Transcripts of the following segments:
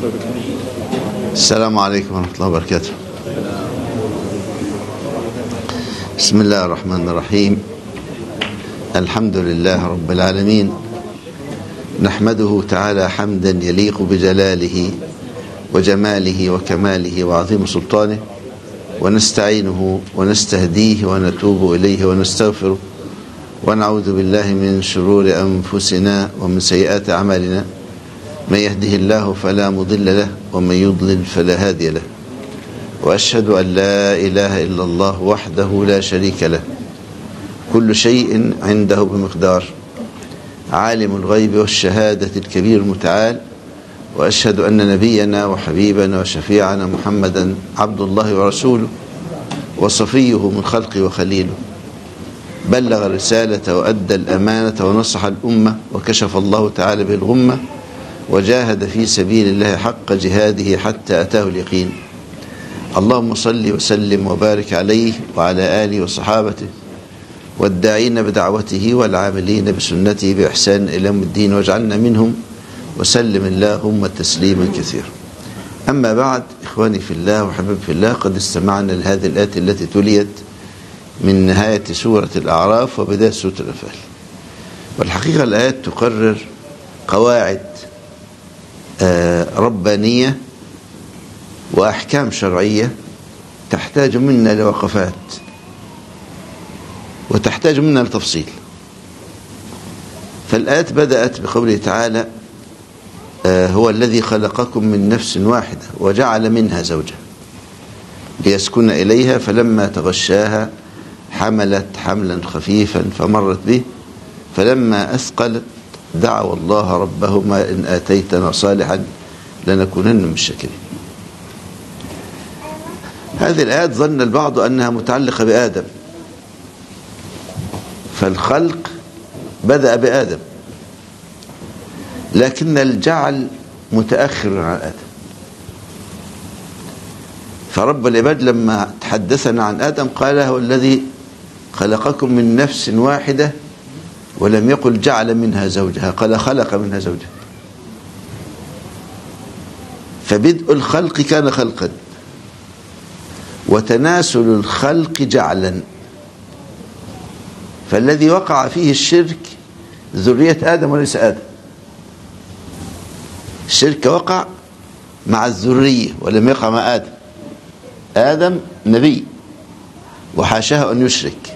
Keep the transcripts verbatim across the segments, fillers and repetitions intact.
السلام عليكم ورحمة الله وبركاته. بسم الله الرحمن الرحيم. الحمد لله رب العالمين، نحمده تعالى حمدا يليق بجلاله وجماله وكماله وعظيم سلطانه، ونستعينه ونستهديه ونتوب إليه ونستغفره، ونعوذ بالله من شرور أنفسنا ومن سيئات أعمالنا، من يهده الله فلا مضل له ومن يضلل فلا هادي له، وأشهد أن لا إله إلا الله وحده لا شريك له، كل شيء عنده بمقدار، عالم الغيب والشهادة الكبير المتعال، وأشهد أن نبينا وحبيبنا وشفيعنا محمدا عبد الله ورسوله وصفيه من خلقه وخليله، بلغ الرسالة وأدى الأمانة ونصح الأمة، وكشف الله تعالى به الغمة، وجاهد في سبيل الله حق جهاده حتى أتاه اليقين. اللهم صل وسلم وبارك عليه وعلى آله وصحابته والداعين بدعوته والعاملين بسنته بإحسان إلى يوم الدين، واجعلنا منهم، وسلم اللهم تسليما كثيرا. أما بعد، إخواني في الله وحبيبي في الله، قد استمعنا لهذه الآية التي تليت من نهاية سورة الأعراف وبداية سورة الأنفال. والحقيقة الآيات تقرر قواعد ربانية وأحكام شرعية تحتاج منا لوقفات وتحتاج منا لتفصيل. فالآيات بدأت بقوله تعالى: هو الذي خلقكم من نفس واحدة وجعل منها زوجها ليسكن إليها فلما تغشاها حملت حملا خفيفا فمرت به فلما أثقلت دعوا الله ربهما إن آتيتنا صالحا لنكونن من الشاكرين. هذه الآيات ظن البعض أنها متعلقة بآدم، فالخلق بدأ بآدم، لكن الجعل متأخر عن آدم. فرب العباد لما تحدثنا عن آدم قال: هو الذي خلقكم من نفس واحدة، ولم يقل جعل منها زوجها، قال خلق منها زوجها. فبدء الخلق كان خلقا، وتناسل الخلق جعلا. فالذي وقع فيه الشرك ذرية آدم وليس آدم. الشرك وقع مع الذرية ولم يقع مع آدم. آدم نبي وحاشاه أن يشرك،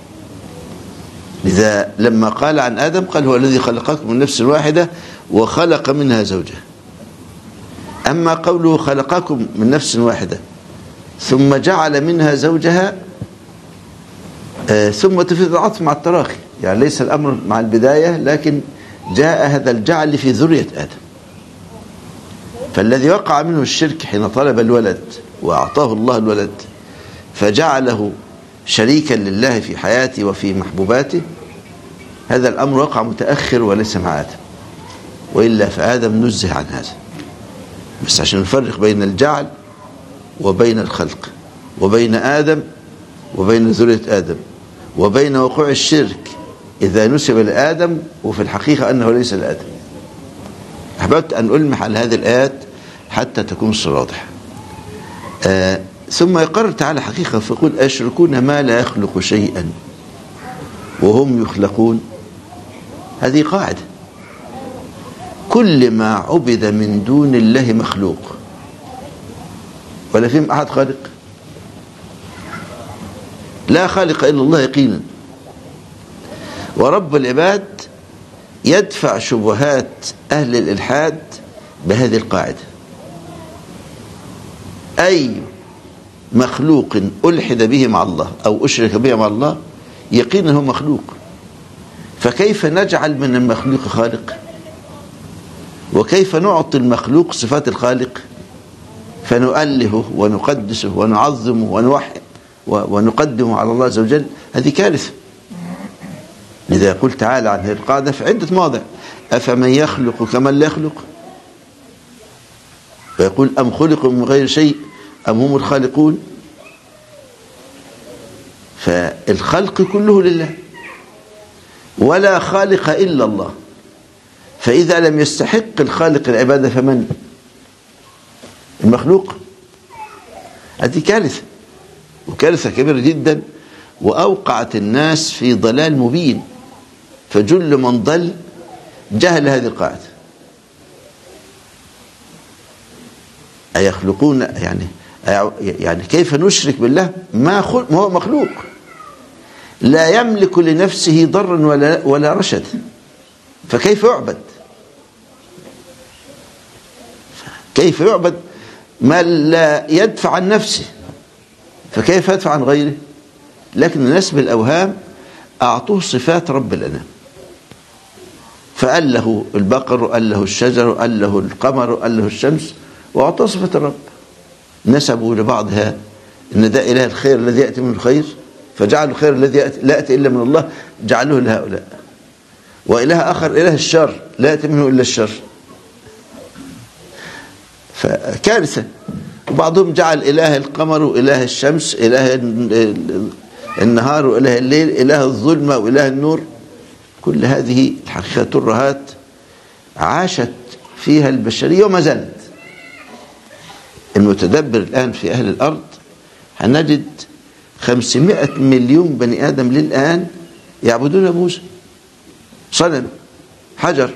لذا لما قال عن آدم قال: هو الذي خلقكم من نفس واحدة وخلق منها زوجها. أما قوله خلقكم من نفس واحدة ثم جعل منها زوجها، آه ثم تفيد العطف مع التراخي، يعني ليس الأمر مع البداية، لكن جاء هذا الجعل في ذرية آدم. فالذي وقع منه الشرك حين طلب الولد وأعطاه الله الولد فجعله شريكا لله في حياته وفي محبوباته، هذا الأمر وقع متأخر وليس مع آدم، وإلا فآدم نزه عن هذا. بس عشان نفرق بين الجعل وبين الخلق، وبين آدم وبين ذرية آدم، وبين وقوع الشرك إذا نسب لآدم وفي الحقيقة أنه ليس لآدم. أحببت أن ألمح على هذه الآيات حتى تكون الصورة واضحة. آه ثم يقرر تعالى حقيقة فيقول: أيشركون ما لا يخلق شيئا وهم يخلقون. هذه قاعدة: كل ما عبد من دون الله مخلوق، ولا فيهم أحد خالق. لا خالق إلا الله يقينا. ورب العباد يدفع شبهات أهل الإلحاد بهذه القاعدة: أي مخلوق ألحد به مع الله أو أشرك به مع الله يقينا هو مخلوق. فكيف نجعل من المخلوق خالق؟ وكيف نعطي المخلوق صفات الخالق فنؤلهه ونقدسه ونعظمه ونوحد ونقدمه على الله عز وجل؟ هذه كارثة. لذا يقول تعالى عن هذه القاعدة في عدة مواضع: أفمن يخلق كمن لا يخلق. ويقول: أم خلقوا من غير شيء أم هم الخالقون. فالخلق كله لله، ولا خالق إلا الله. فإذا لم يستحق الخالق العبادة فمن؟ المخلوق. هذه كارثة، وكارثة كبيرة جدا، وأوقعت الناس في ضلال مبين. فجل من ضل جهل هذه القاعدة. أيخلقون يعني يعني كيف نشرك بالله ما هو مخلوق لا يملك لنفسه ضرا ولا ولا رشد، فكيف يعبد؟ كيف يعبد ما لا يدفع عن نفسه، فكيف يدفع عن غيره؟ لكن الناس بالأوهام أعطوه صفات رب الأنام، فقال له البقر وقال له الشجر وقال له القمر وقال له الشمس، وأعطوه صفة الرب. نسبوا لبعضها إن ده إله الخير الذي يأتي منه الخير، فجعلوا الخير الذي لا يأتي إلا من الله جعلوه لهؤلاء، وإله آخر إله الشر لا يأتي منه إلا الشر، فكارثة. وبعضهم جعل إله القمر وإله الشمس إله النهار وإله الليل إله الظلمة وإله النور. كل هذه الحقيقة ترهات عاشت فيها البشرية وما زالت. المتدبر الآن في أهل الأرض هنجد خمسمائة مليون بني آدم للآن يعبدون موسى، صنم، حجر.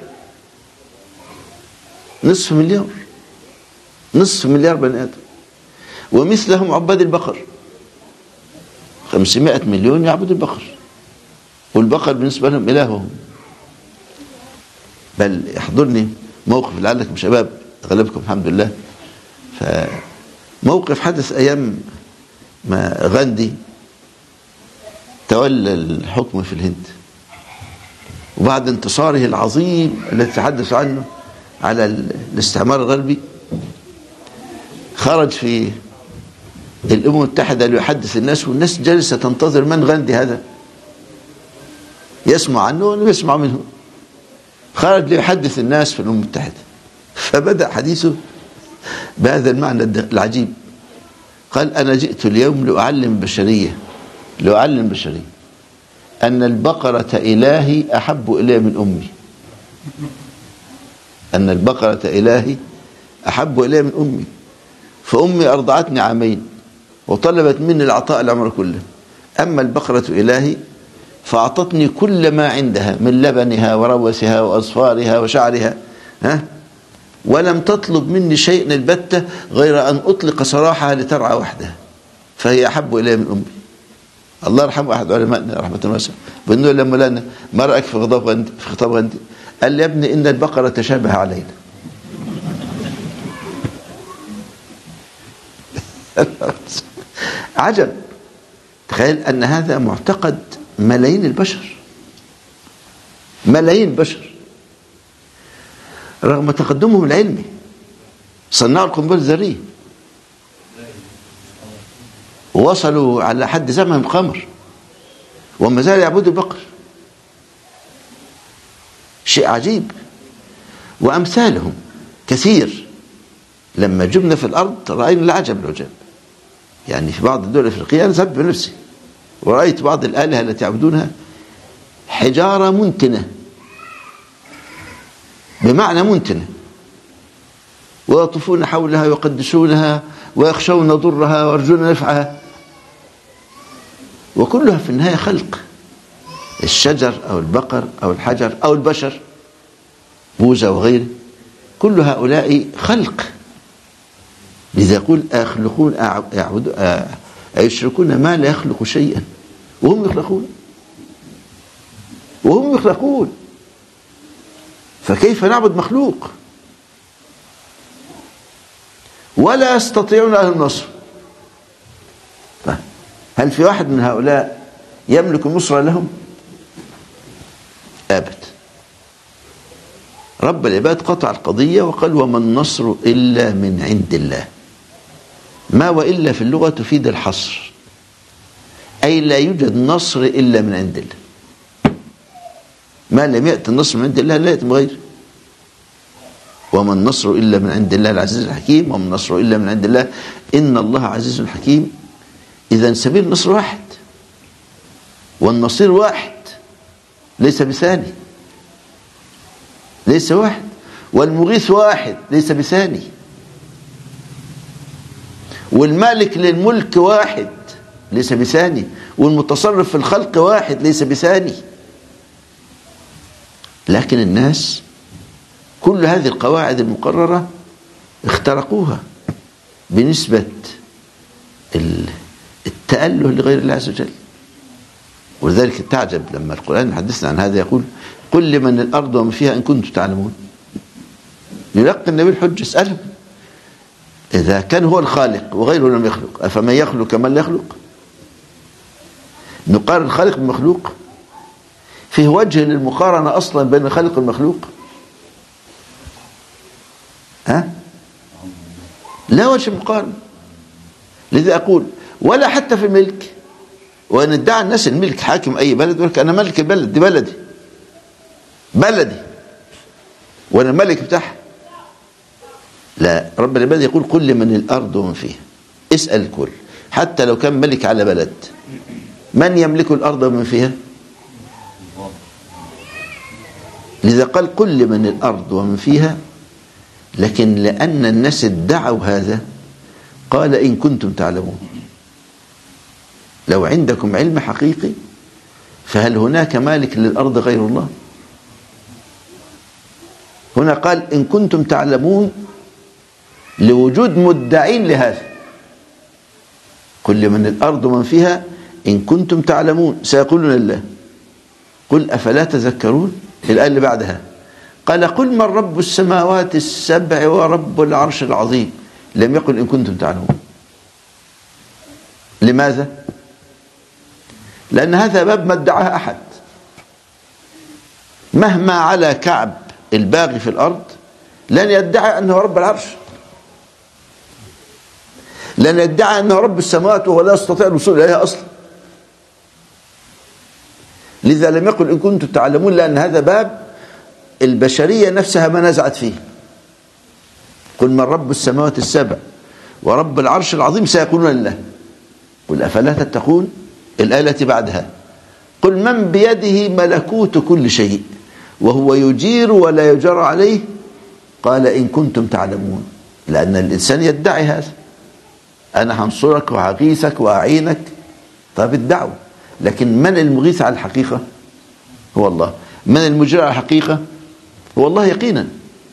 نصف مليار نصف مليار بني آدم، ومثلهم عباد البقر. خمسمائة مليون يعبد البقر، والبقر بالنسبة لهم إلههم. بل يحضرني موقف لعلكم شباب أغلبكم الحمد لله، فموقف حدث أيام ما غاندي تولى الحكم في الهند، وبعد انتصاره العظيم الذي تحدث عنه على الاستعمار الغربي، خرج في الأمم المتحدة ليحدث الناس، والناس جالسة تنتظر من غاندي هذا، يسمع عنه ويسمع منه. خرج ليحدث الناس في الأمم المتحدة، فبدأ حديثه بهذا المعنى العجيب. قال: أنا جئت اليوم لأعلم البشرية لأعلم البشرية أن البقرة إلهي أحب إلي من أمي. أن البقرة إلهي أحب إلي من أمي، فأمي أرضعتني عامين وطلبت مني العطاء العمر كله، أما البقرة إلهي فأعطتني كل ما عندها من لبنها وروثها وأظفارها وشعرها، ها؟ ولم تطلب مني شيء البتة غير أن أطلق سراحها لترعى وحدها، فهي أحب إلي من أمي. الله يرحمه أحد علمائنا رحمة واسعة بأنه لما لنا ما رأيك في خطاب غندي في خطاب غندي قال لي: يا ابني إن البقرة تشابه علينا. عجب. تخيل أن هذا معتقد ملايين البشر، ملايين البشر رغم تقدمهم العلمي، صنعوا القنبلة الذرية ووصلوا على حد زمن القمر، وما زالوا يعبدوا البقر. شيء عجيب. وأمثالهم كثير. لما جبنا في الأرض رأينا العجب العجاب. يعني في بعض الدول الأفريقية أنا ذهبت بنفسي ورأيت بعض الآلهة التي يعبدونها حجارة منتنة، بمعنى منتنة، ويطوفون حولها ويقدسونها ويخشون ضرها ويرجون نفعها، وكلها في النهاية خلق. الشجر أو البقر أو الحجر أو البشر، بوذا وغيره، كل هؤلاء خلق. لذا يقول: أيخلقون أعبد أيشركون ما لا يخلق شيئا وهم يخلقون وهم يخلقون فكيف نعبد مخلوق؟ ولا يستطيعون له النصر. هل في واحد من هؤلاء يملك النصر لهم؟ أبد. رب العباد قطع القضية وقال: وما النصر إلا من عند الله. ما وإلا في اللغة تفيد الحصر، أي لا يوجد نصر إلا من عند الله. ما لم يأتي النصر من عند الله لا يأتي من غيره. وما النصر إلا من عند الله العزيز الحكيم، وما النصر إلا من عند الله إن الله عزيز حكيم. إذا سبيل النصر واحد، والنصير واحد، ليس بثاني، ليس واحد، والمغيث واحد ليس بثاني. والمالك للملك واحد ليس بثاني، والمتصرف في الخلق واحد ليس بثاني. لكن الناس كل هذه القواعد المقررة اخترقوها بنسبة التأله لغير الله عز وجل. ولذلك تعجب لما القرآن يحدثنا عن هذا، يقول قل لمن الأرض ومن فيها إن كنتم تعلمون. يلقي النبي الحج، اسألهم إذا كان هو الخالق وغيره لم يخلق أفمن يخلق كمن لا يخلق؟ نقارن الخالق بالمخلوق؟ فيه وجه للمقارنة أصلا بين الخالق والمخلوق؟ ها؟ لا وجه مقارنة. لذا أقول ولا حتى في الملك، وأن ادعى الناس الملك حاكم أي بلد يقول لك أنا ملك البلد دي، بلدي بلدي وأنا الملك بتاعها. لا، رب العباد يقول قل لمن الأرض ومن فيها. اسأل الكل حتى لو كان ملك على بلد، من يملك الأرض ومن فيها؟ لذا قال قل لمن الأرض ومن فيها، لكن لأن الناس ادعوا هذا قال إن كنتم تعلمون. لو عندكم علم حقيقي فهل هناك مالك للأرض غير الله؟ هنا قال إن كنتم تعلمون لوجود مدعين لهذا. قل لمن الأرض ومن فيها إن كنتم تعلمون سيقولون الله قل أفلا تذكرون. الآية اللي بعدها قال قل من رب السماوات السبع ورب العرش العظيم، لم يقل إن كنتم تعلمون. لماذا؟ لأن هذا باب ما ادعاه أحد. مهما على كعب الباغي في الأرض لن يدعي أنه رب العرش، لن يدعي أنه رب السماوات وهو لا يستطيع الوصول إليها أصلا. لذا لم يقل إن كنتم تعلمون، لأن هذا باب البشرية نفسها ما نزعت فيه. قل من رب السماوات السبع ورب العرش العظيم سيقولون لله قل أفلا تتقون. الآية التي بعدها قل من بيده ملكوت كل شيء وهو يجير ولا يجار عليه قال إن كنتم تعلمون. لأن الإنسان يدعي هذا، أنا هنصرك وهغيثك وأعينك. طب ادعوا، لكن من المغيث على الحقيقة؟ هو الله. من المجير على الحقيقة؟ هو الله يقينا.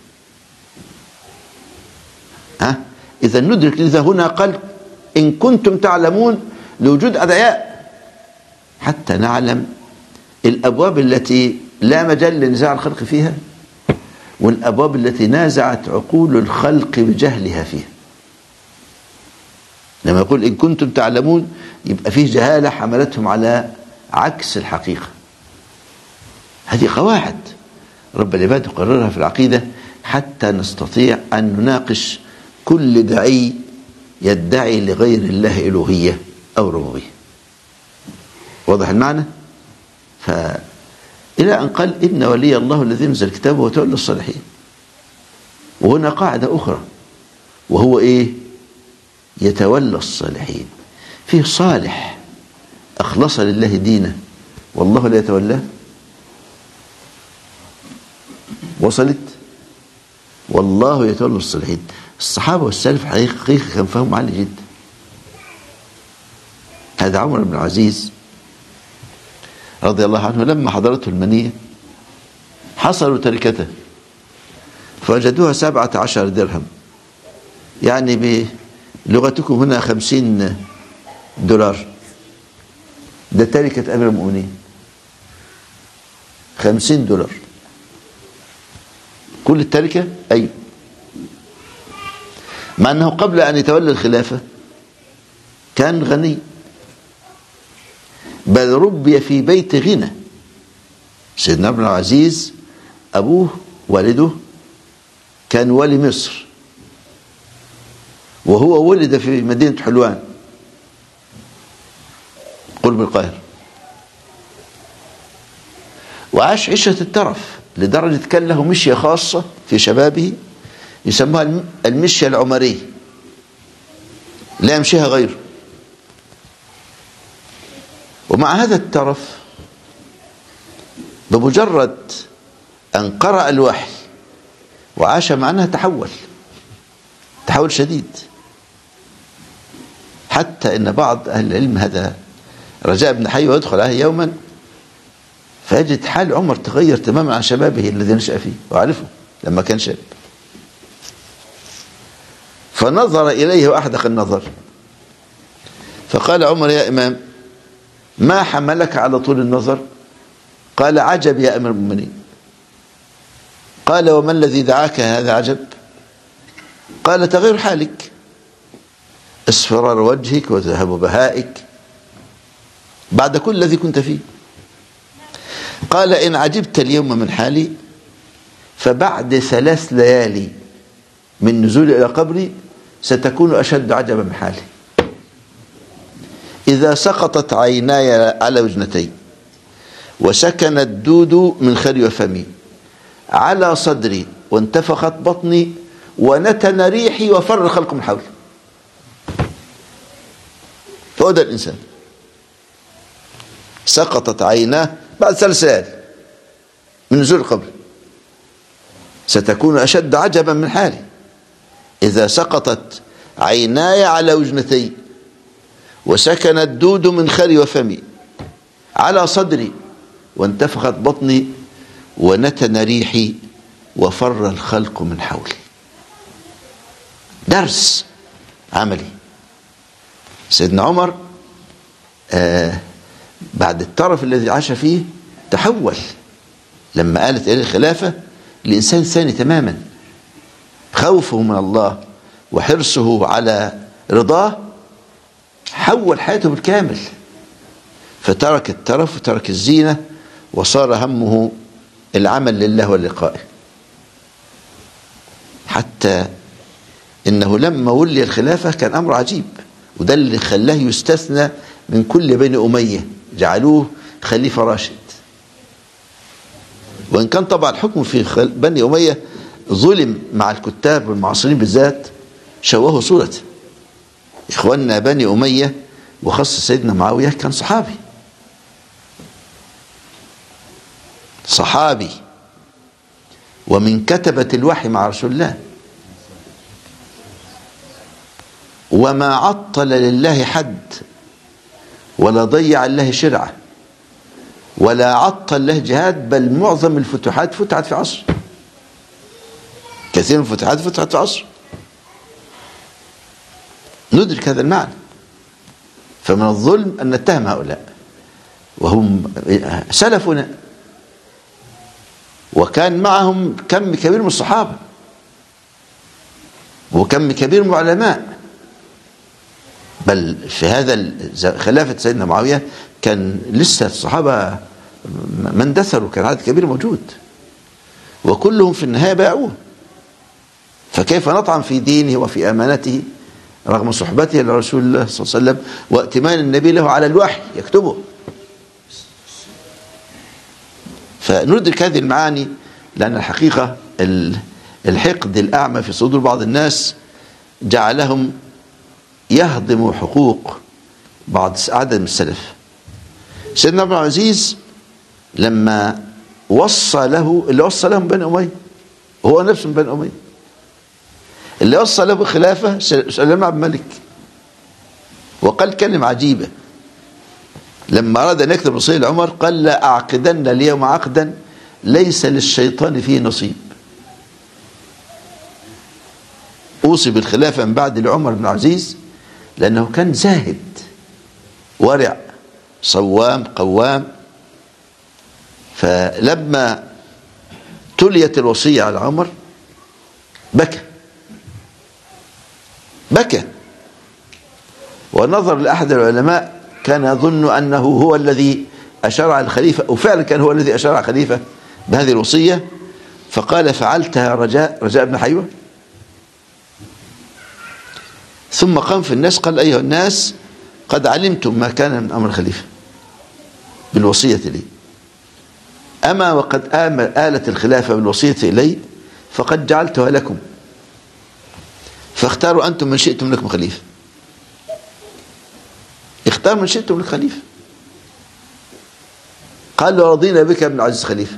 ها؟ إذا ندرك. لذا هنا قال إن كنتم تعلمون لوجود أدعياء حتى نعلم الأبواب التي لا مجال لنزاع الخلق فيها، والأبواب التي نازعت عقول الخلق بجهلها فيها. لما يقول إن كنتم تعلمون يبقى فيه جهالة حملتهم على عكس الحقيقة. هذه قواعد رب العباد يقررها في العقيدة حتى نستطيع أن نناقش كل داعي يدعي لغير الله إلوهية أو ربوبية. واضح المعنى؟ فإلى أن قال إن ولي الله الذي نزل كتابه وتولى الصالحين. وهنا قاعدة أخرى وهو إيه؟ يتولى الصالحين. فيه صالح أخلص لله دينه والله لا يتولاه. وصلت؟ والله يتولى الصالحين. الصحابة والسلف حقيقة كان فهم عالي جدا. هذا عمر بن العزيز رضي الله عنه لما حضرته المنية حصلوا تركته فوجدوها سبعة عشر درهم، يعني بلغتكم هنا خمسين دولار. ده تركة أمير المؤمنين، خمسين دولار كل التركة. أي مع أنه قبل أن يتولى الخلافة كان غني، بل ربي في بيت غنى. سيدنا ابن العزيز أبوه والده كان والي مصر، وهو ولد في مدينة حلوان قرب القاهرة، وعاش عيشة الترف لدرجة كان له مشية خاصة في شبابه يسموها المشية العمرية، لا يمشيها غيره. ومع هذا الترف بمجرد أن قرأ الوحي وعاش معناها تحول تحول شديد. حتى إن بعض أهل العلم هذا رجاء بن حيوة يدخل عليه يوما فيجد حال عمر تغير تماما عن شبابه الذي نشأ فيه وعرفه لما كان شاب، فنظر إليه وأحدق النظر فقال عمر: يا إمام ما حملك على طول النظر؟ قال: عجب يا أمير المؤمنين. قال: وما الذي دعاك هذا عجب؟ قال: تغير حالك، اصفرار وجهك وذهاب بهائك بعد كل الذي كنت فيه. قال: إن عجبت اليوم من حالي فبعد ثلاث ليالي من نزولي إلى قبري ستكون أشد عجبا من حالي. إذا سقطت عيناي على وجنتي وسكن الدود من خلي وفمي على صدري وانتفخت بطني ونتن ريحي وفر الخلق من حولي. فهو ده الإنسان، سقطت عيناه بعد ثلاث ليالي من نزول القبر ستكون أشد عجبا من حالي. إذا سقطت عيناي على وجنتي وسكن الدود من خلي وفمي على صدري وانتفخت بطني ونتن ريحي وفر الخلق من حولي. درس عملي. سيدنا عمر آه بعد الترف الذي عاش فيه تحول لما آلت إليه الخلافة لإنسان ثاني تماما، خوفه من الله وحرصه على رضاه حول حياته بالكامل، فترك الترف وترك الزينة وصار همه العمل لله ولقائه. حتى إنه لما ولي الخلافة كان أمر عجيب، وده اللي خلاه يستثنى من كل بني أمية، جعلوه خليفة راشد. وإن كان طبعا الحكم في بني أمية ظلم مع الكتاب والمعاصرين بالذات، شوهوا صورته. إخواننا بني أمية وخاصة سيدنا معاوية كان صحابي صحابي ومن كتبة الوحي مع رسول الله، وما عطل لله حد ولا ضيع الله شرعة ولا عطل له جهاد، بل معظم الفتوحات فتحت في عصر، كثير من الفتوحات فتحت في عصر. ندرك هذا المعنى. فمن الظلم أن نتهم هؤلاء وهم سلفنا، وكان معهم كم كبير من الصحابة وكم كبير من العلماء. بل في هذا خلافة سيدنا معاوية كان لسه الصحابة ما اندثروا، كان عدد كبير موجود وكلهم في النهاية باعوه. فكيف نطعن في دينه وفي أمانته رغم صحبته لرسول الله صلى الله عليه وسلم وائتمان النبي له على الوحي يكتبه؟ فندرك هذه المعاني، لأن الحقيقة الحقد الأعمى في صدور بعض الناس جعلهم يهضموا حقوق بعض عدد من السلف. سيدنا عبد العزيز لما وصى له اللي وصى لهم بني أمية، هو نفسه من بني أمية، اللي وصى له بالخلافة سليمان عبد الملك، وقال كلمة عجيبة لما أراد أن يكتب وصية لعمر، قال: لا أعقدن اليوم عقدا ليس للشيطان فيه نصيب. أوصي بالخلافة من بعد لعمر بن عزيز لأنه كان زاهد ورع صوام قوام. فلما تليت الوصية على عمر بكى بكى ونظر لأحد العلماء كان يظن أنه هو الذي أشار على الخليفة، وفعلا كان هو الذي أشار على الخليفة بهذه الوصية، فقال: فعلتها رجاء رجاء بن حيوة. ثم قام في الناس قال: أيها الناس، قد علمتم ما كان من أمر الخليفة بالوصية لي، أما وقد آلت الخلافة بالوصية إلي فقد جعلتها لكم، فاختاروا أنتم من شئتم لكم خليفة. اختار من شئتم لك خليفة. قال: رضينا بك ابن عزيز خليفة.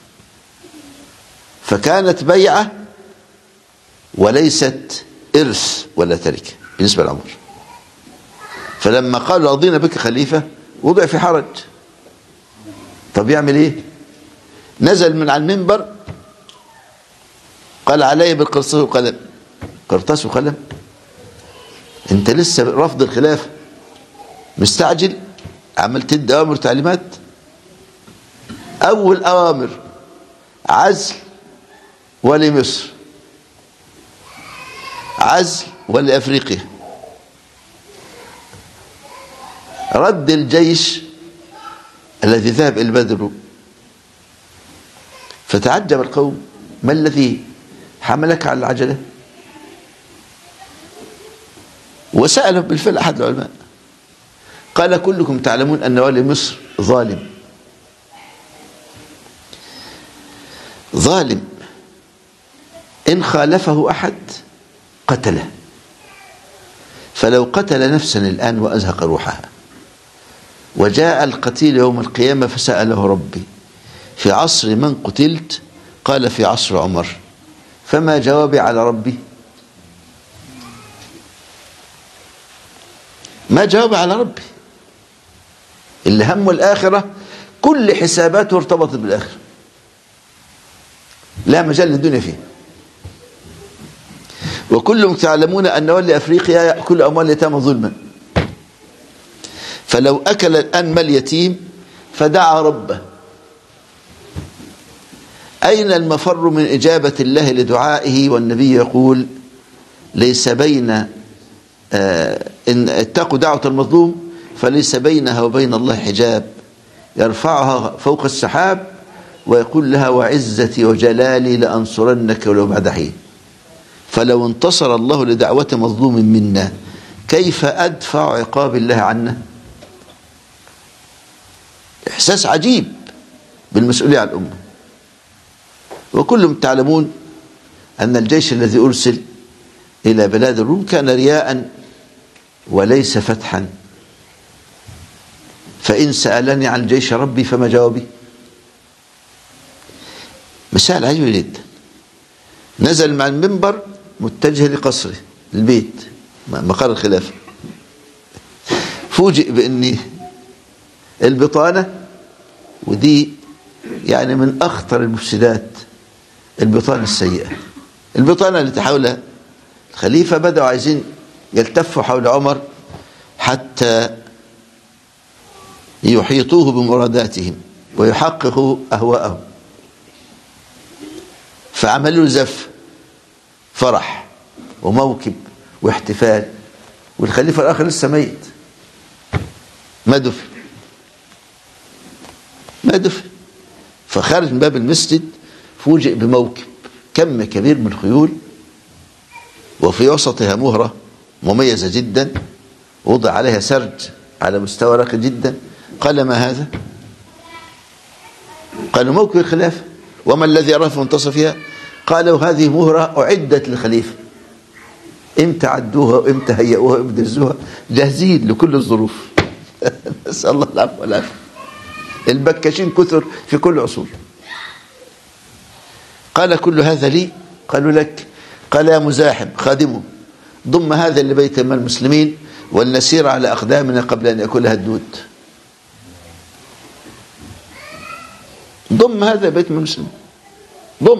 فكانت بيعة وليست إرث ولا تركة بالنسبة لعمر. فلما قالوا رضينا بك خليفة وضع في حرج. طب يعمل ايه؟ نزل من على المنبر قال علي بالقرطاس وقلم. قرطاس وقلم؟ انت لسه رفض الخلافة مستعجل عمال تدي اوامر وتعليمات. اول اوامر عزل ولي مصر، عزل ولي افريقيا، رد الجيش الذي ذهب الى بدر. فتعجب القوم: ما الذي حملك على العجلة؟ وسأله بالفعل أحد العلماء قال: كلكم تعلمون أن ولي مصر ظالم، ظالم إن خالفه أحد قتله، فلو قتل نفسا الآن وأزهق روحها وجاء القتيل يوم القيامة فسأله ربي: في عصر من قتلت؟ قال: في عصر عمر. فما جوابي على ربي؟ ما جوابي على ربي؟ اللي همه الآخرة كل حساباته ارتبطت بالآخرة، لا مجال للدنيا فيه. وكلهم تعلمون أن ولي أفريقيا يأكل أموال اليتامى ظلما، فلو أكل الآن مال يتيم فدعا ربه. أين المفر من إجابة الله لدعائه والنبي يقول: ليس بين آه إن اتقوا دعوة المظلوم فليس بينها وبين الله حجاب، يرفعها فوق السحاب ويقول لها: وعزتي وجلالي لأنصرنك ولو بعد حين. فلو انتصر الله لدعوة مظلوم منا كيف أدفع عقاب الله عنا؟ إحساس عجيب بالمسؤولية عن الأمة. وكلهم تعلمون أن الجيش الذي أرسل إلى بلاد الروم كان رياء وليس فتحا. فإن سألني عن جيش ربي فما جوابي؟ مسائل عجيبة جدا. نزل مع المنبر متجه لقصره البيت مقر الخلافة، فوجئ بأن البطانة، ودي يعني من أخطر المفسدات، البطانة السيئة، البطانة اللي تحولها الخليفة بدأوا عايزين يلتفوا حول عمر حتى يحيطوه بمراداتهم ويحققوا أهواءهم، فعملوا زف فرح وموكب واحتفال، والخليفة الآخر لسه ميت ما دفن ما دفن فخارج من باب المسجد فوجئ بموكب كم كبير من الخيول وفي وسطها مهرة مميزة جدا وضع عليها سرج على مستوى راقي جدا. قال: ما هذا؟ قالوا: موكب الخلافة. وما الذي يراه في منتصفها؟ قالوا: هذه مهرة أعدت للخليفة. امتى عدوها وامتى هيئوها وامتى دزوها؟ جاهزين لكل الظروف. نسأل الله العفو والعافية. البكاشين كثر في كل عصور. قال: كل هذا لي؟ قالوا: لك. قال: يا مزاحم خادمه، ضم هذا لبيت من المسلمين ولنسير على أقدامنا قبل أن يأكلها الدود. ضم هذا بيت من المسلمين، ضم.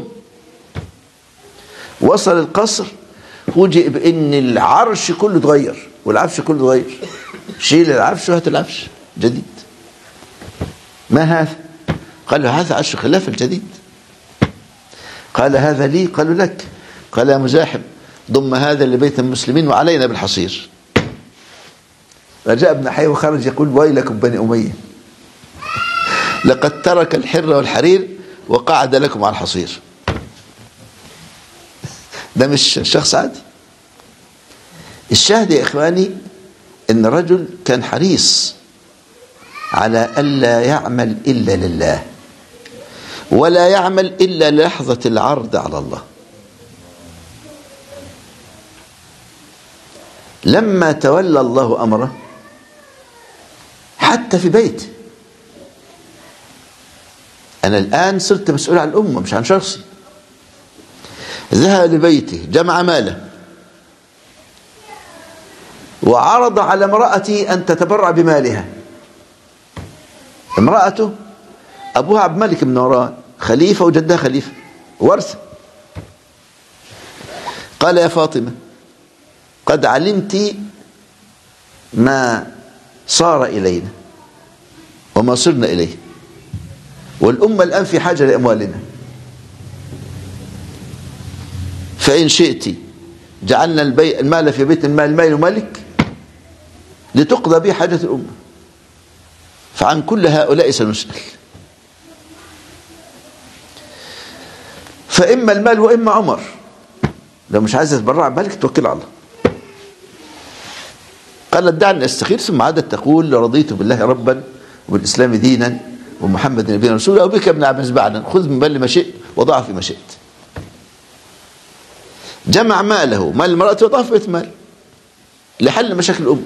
وصل القصر فوجئ بأن العرش كله اتغير والعفش كله اتغير. شيل العفش وهات العفش جديد. ما هذا؟ قالوا: هذا عرش الخلافة الجديد. قال: هذا لي؟ قالوا: لك. قال: يا مزاحم ضم هذا لبيت المسلمين وعلينا بالحصير. رجاء ابن حي وخرج يقول: ويلكم بني أمية، لقد ترك الحر والحرير وقعد لكم على الحصير. ده مش شخص عادي. الشاهد يا إخواني إن رجل كان حريص على ألا يعمل إلا لله ولا يعمل إلا لحظة العرض على الله. لما تولى الله أمره حتى في بيته، أنا الآن صرت مسؤول عن الأمة مش عن شخصي، ذهب لبيته جمع ماله وعرض على امرأته أن تتبرع بمالها. امرأته أبوها عبد الملك بن مروان خليفة وجدها خليفة ورثة. قال يا فاطمة قد علمت ما صار إلينا وما صرنا إليه، والأمة الآن في حاجة لأموالنا، فإن شئت جعلنا البي... المال في بيت المال مال ملك لتقضى به حاجة الأمة، فعن كل هؤلاء سنسأل. فإما المال وإما عمر. لو مش عايز تتبرع بمالك توكل على الله. قالت دعني أستخير، ثم عادت تقول رضيت بالله ربا وبالإسلام دينا ومحمد نبينا رسولا وبك ابن عباس بعدا، خذ من مال ما شئت وضع في ما شئت. جمع ماله مال المرأة وضع في بيت مال لحل مشاكل الأم.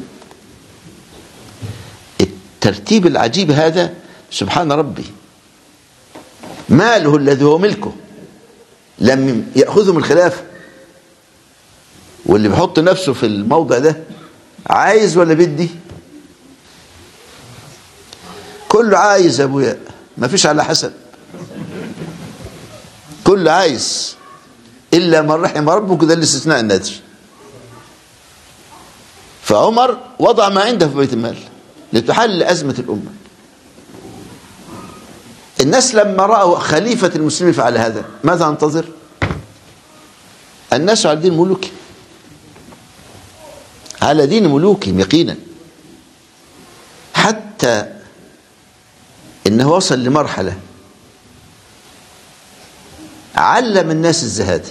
الترتيب العجيب هذا سبحان ربي. ماله الذي هو ملكه لم يأخذه من الخلافة، واللي بيحط نفسه في الموضع ده عايز ولا بدي؟ كله عايز يا ابويا، ما فيش على حسب، كله عايز إلا من رحم ربك، ده الاستثناء النادر. فعمر وضع ما عنده في بيت المال لتحل أزمة الأمة. الناس لما رأوا خليفة المسلمين فعل هذا ماذا ننتظر؟ الناس على دين ملوكهم، على دين ملوكهم يقينا، حتى إنه وصل لمرحلة علم الناس الزهاد.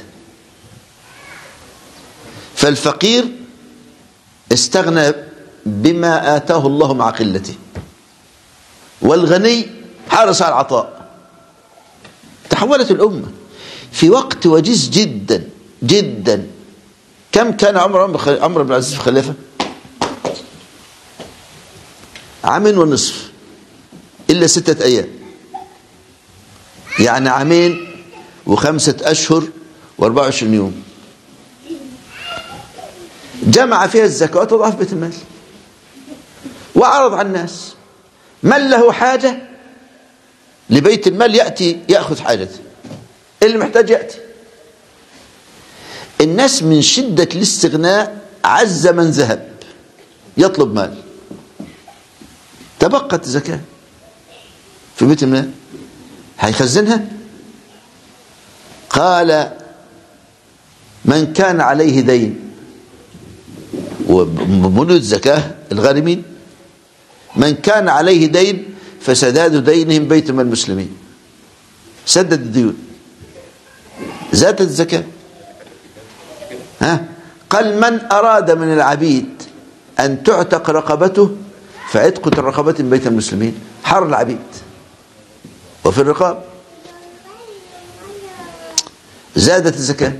فالفقير استغنى بما آتاه الله مع قلته، والغني حرص على العطاء. تحولت الأمة في وقت وجيز جدا جدا. كم كان عمر عمر بن العزيز في الخلافة؟ عامين ونصف إلا ستة أيام، يعني عامين وخمسة أشهر وأربعة وعشرين يوم. جمع فيها الزكاة وضعها في بيت المال وعرض على الناس. من له حاجة لبيت المال يأتي يأخذ حاجته، اللي محتاج يأتي. الناس من شدة الاستغناء عز من ذهب يطلب مال، تبقت زكاة في بيت المال هيخزنها. قال من كان عليه دين، وبنود الزكاة الغارمين، من كان عليه دين فسداد دينهم بيت من المسلمين، سدد الديون، زادت الزكاة. ها قال من أراد من العبيد أن تعتق رقبته فعتقة الرقبة من بيت المسلمين، حر العبيد وفي الرقاب، زادت الزكاة.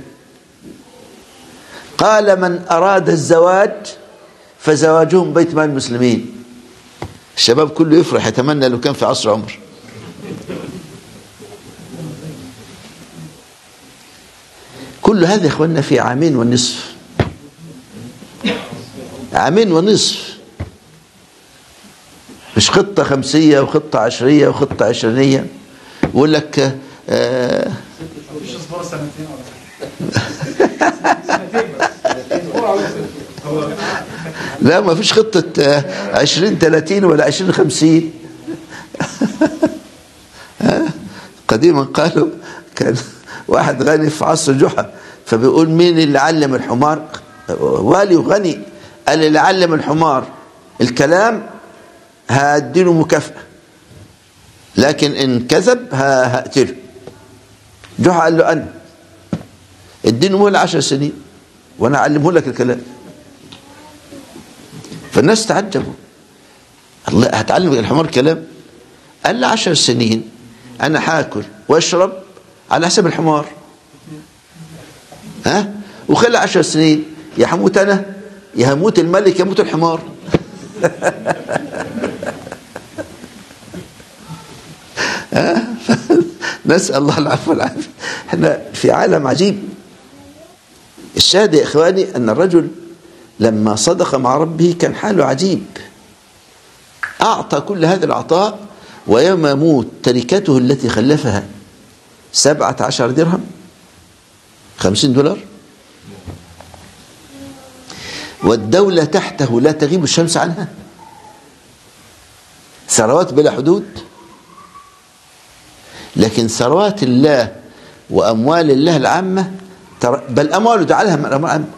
قال من أراد الزواج فزواجهم بيت مال المسلمين. الشباب كله يفرح يتمنى لو كان في عصر عمر. كل هذا يا اخواننا في عامين ونصف، عامين ونصف، مش خطة خمسية وخطة عشرية وخطة عشرينية. يقول لك آه لا ما فيش خطة عشرين ثلاثين ولا عشرين خمسين. قديما قالوا كان واحد غني في عصر جحا، فبيقول مين اللي علم الحمار؟ والي وغني. قال اللي علم الحمار الكلام هاديله مكافأة، لكن إن كذب هقتله. جحا قال له أنا اديني مهلة عشر سنين وأنا أعلمه لك الكلام. فالناس تعجبوا، الله هتعلم الحمار كلام؟ قال له عشر سنين أنا حاكل واشرب على حسب الحمار، ها وخلى عشر سنين يا حموت أنا يا هموت الملك يموت الحمار. نسأل الله العفو والعافية. احنا في عالم عجيب. الشاهد يا إخواني أن الرجل لما صدق مع ربه كان حاله عجيب، أعطى كل هذا العطاء، ويوم يموت تركته التي خلفها سبعة عشر درهم، خمسين دولار، والدولة تحته لا تغيب الشمس عنها، ثروات بلا حدود. لكن ثروات الله وأموال الله العامة، بل أمواله جعلها من الأموال العامة،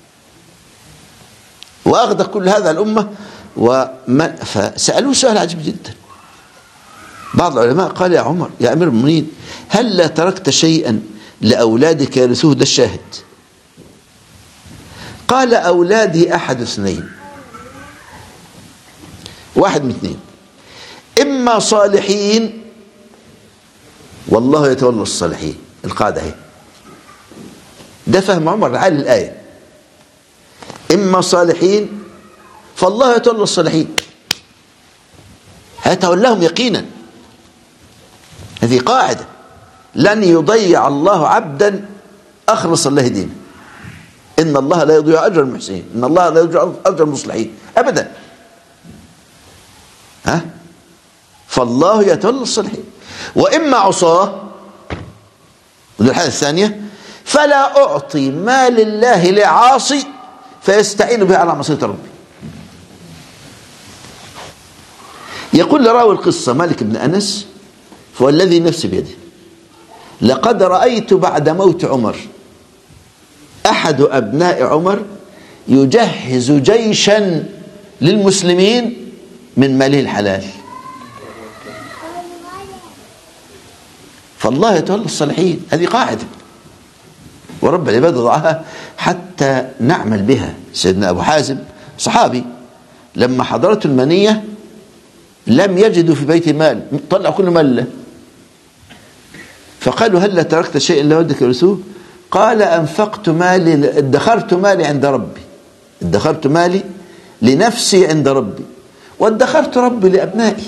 وأغدى كل هذا الأمة. فسألوه سؤال عجيب جدا. بعض العلماء قال: يا عمر، يا أمير المؤمنين، هل لا تركت شيئا لأولادك يرثوه؟ ده الشاهد. قال: أولادي أحد اثنين، واحد من اثنين، إما صالحين والله يتولى الصالحين. القاعدة هي ده فهم عمر عالي الآية، إما صالحين فالله يتولى الصالحين، هيتولاهم يقينا. هذه قاعدة، لن يضيع الله عبدا أخلص الله دينه. إن الله لا يضيع أجر المحسنين، إن الله لا يضيع أجر المصلحين أبدا. ها؟ فالله يتولى الصالحين. وإما عصاه، ودي الحالة الثانية، فلا أعطي مال الله لعاصي فيستعين به على معصية ربي. يقول لراوي القصة مالك بن أنس: فوالذي نفسي بيده لقد رأيت بعد موت عمر أحد أبناء عمر يجهز جيشا للمسلمين من ماله الحلال. فالله يتولى الصالحين، هذه قاعدة ورب العباد وضعها حتى نعمل بها. سيدنا أبو حازم صحابي لما حضرته المنية لم يجدوا في بيت مال، طلعوا كل مال له، فقالوا: هل لا تركت شيئا لودك يرثوه؟ قال: أنفقت مالي، ادخرت مالي عند ربي، ادخرت مالي لنفسي عند ربي، وادخرت ربي لأبنائي.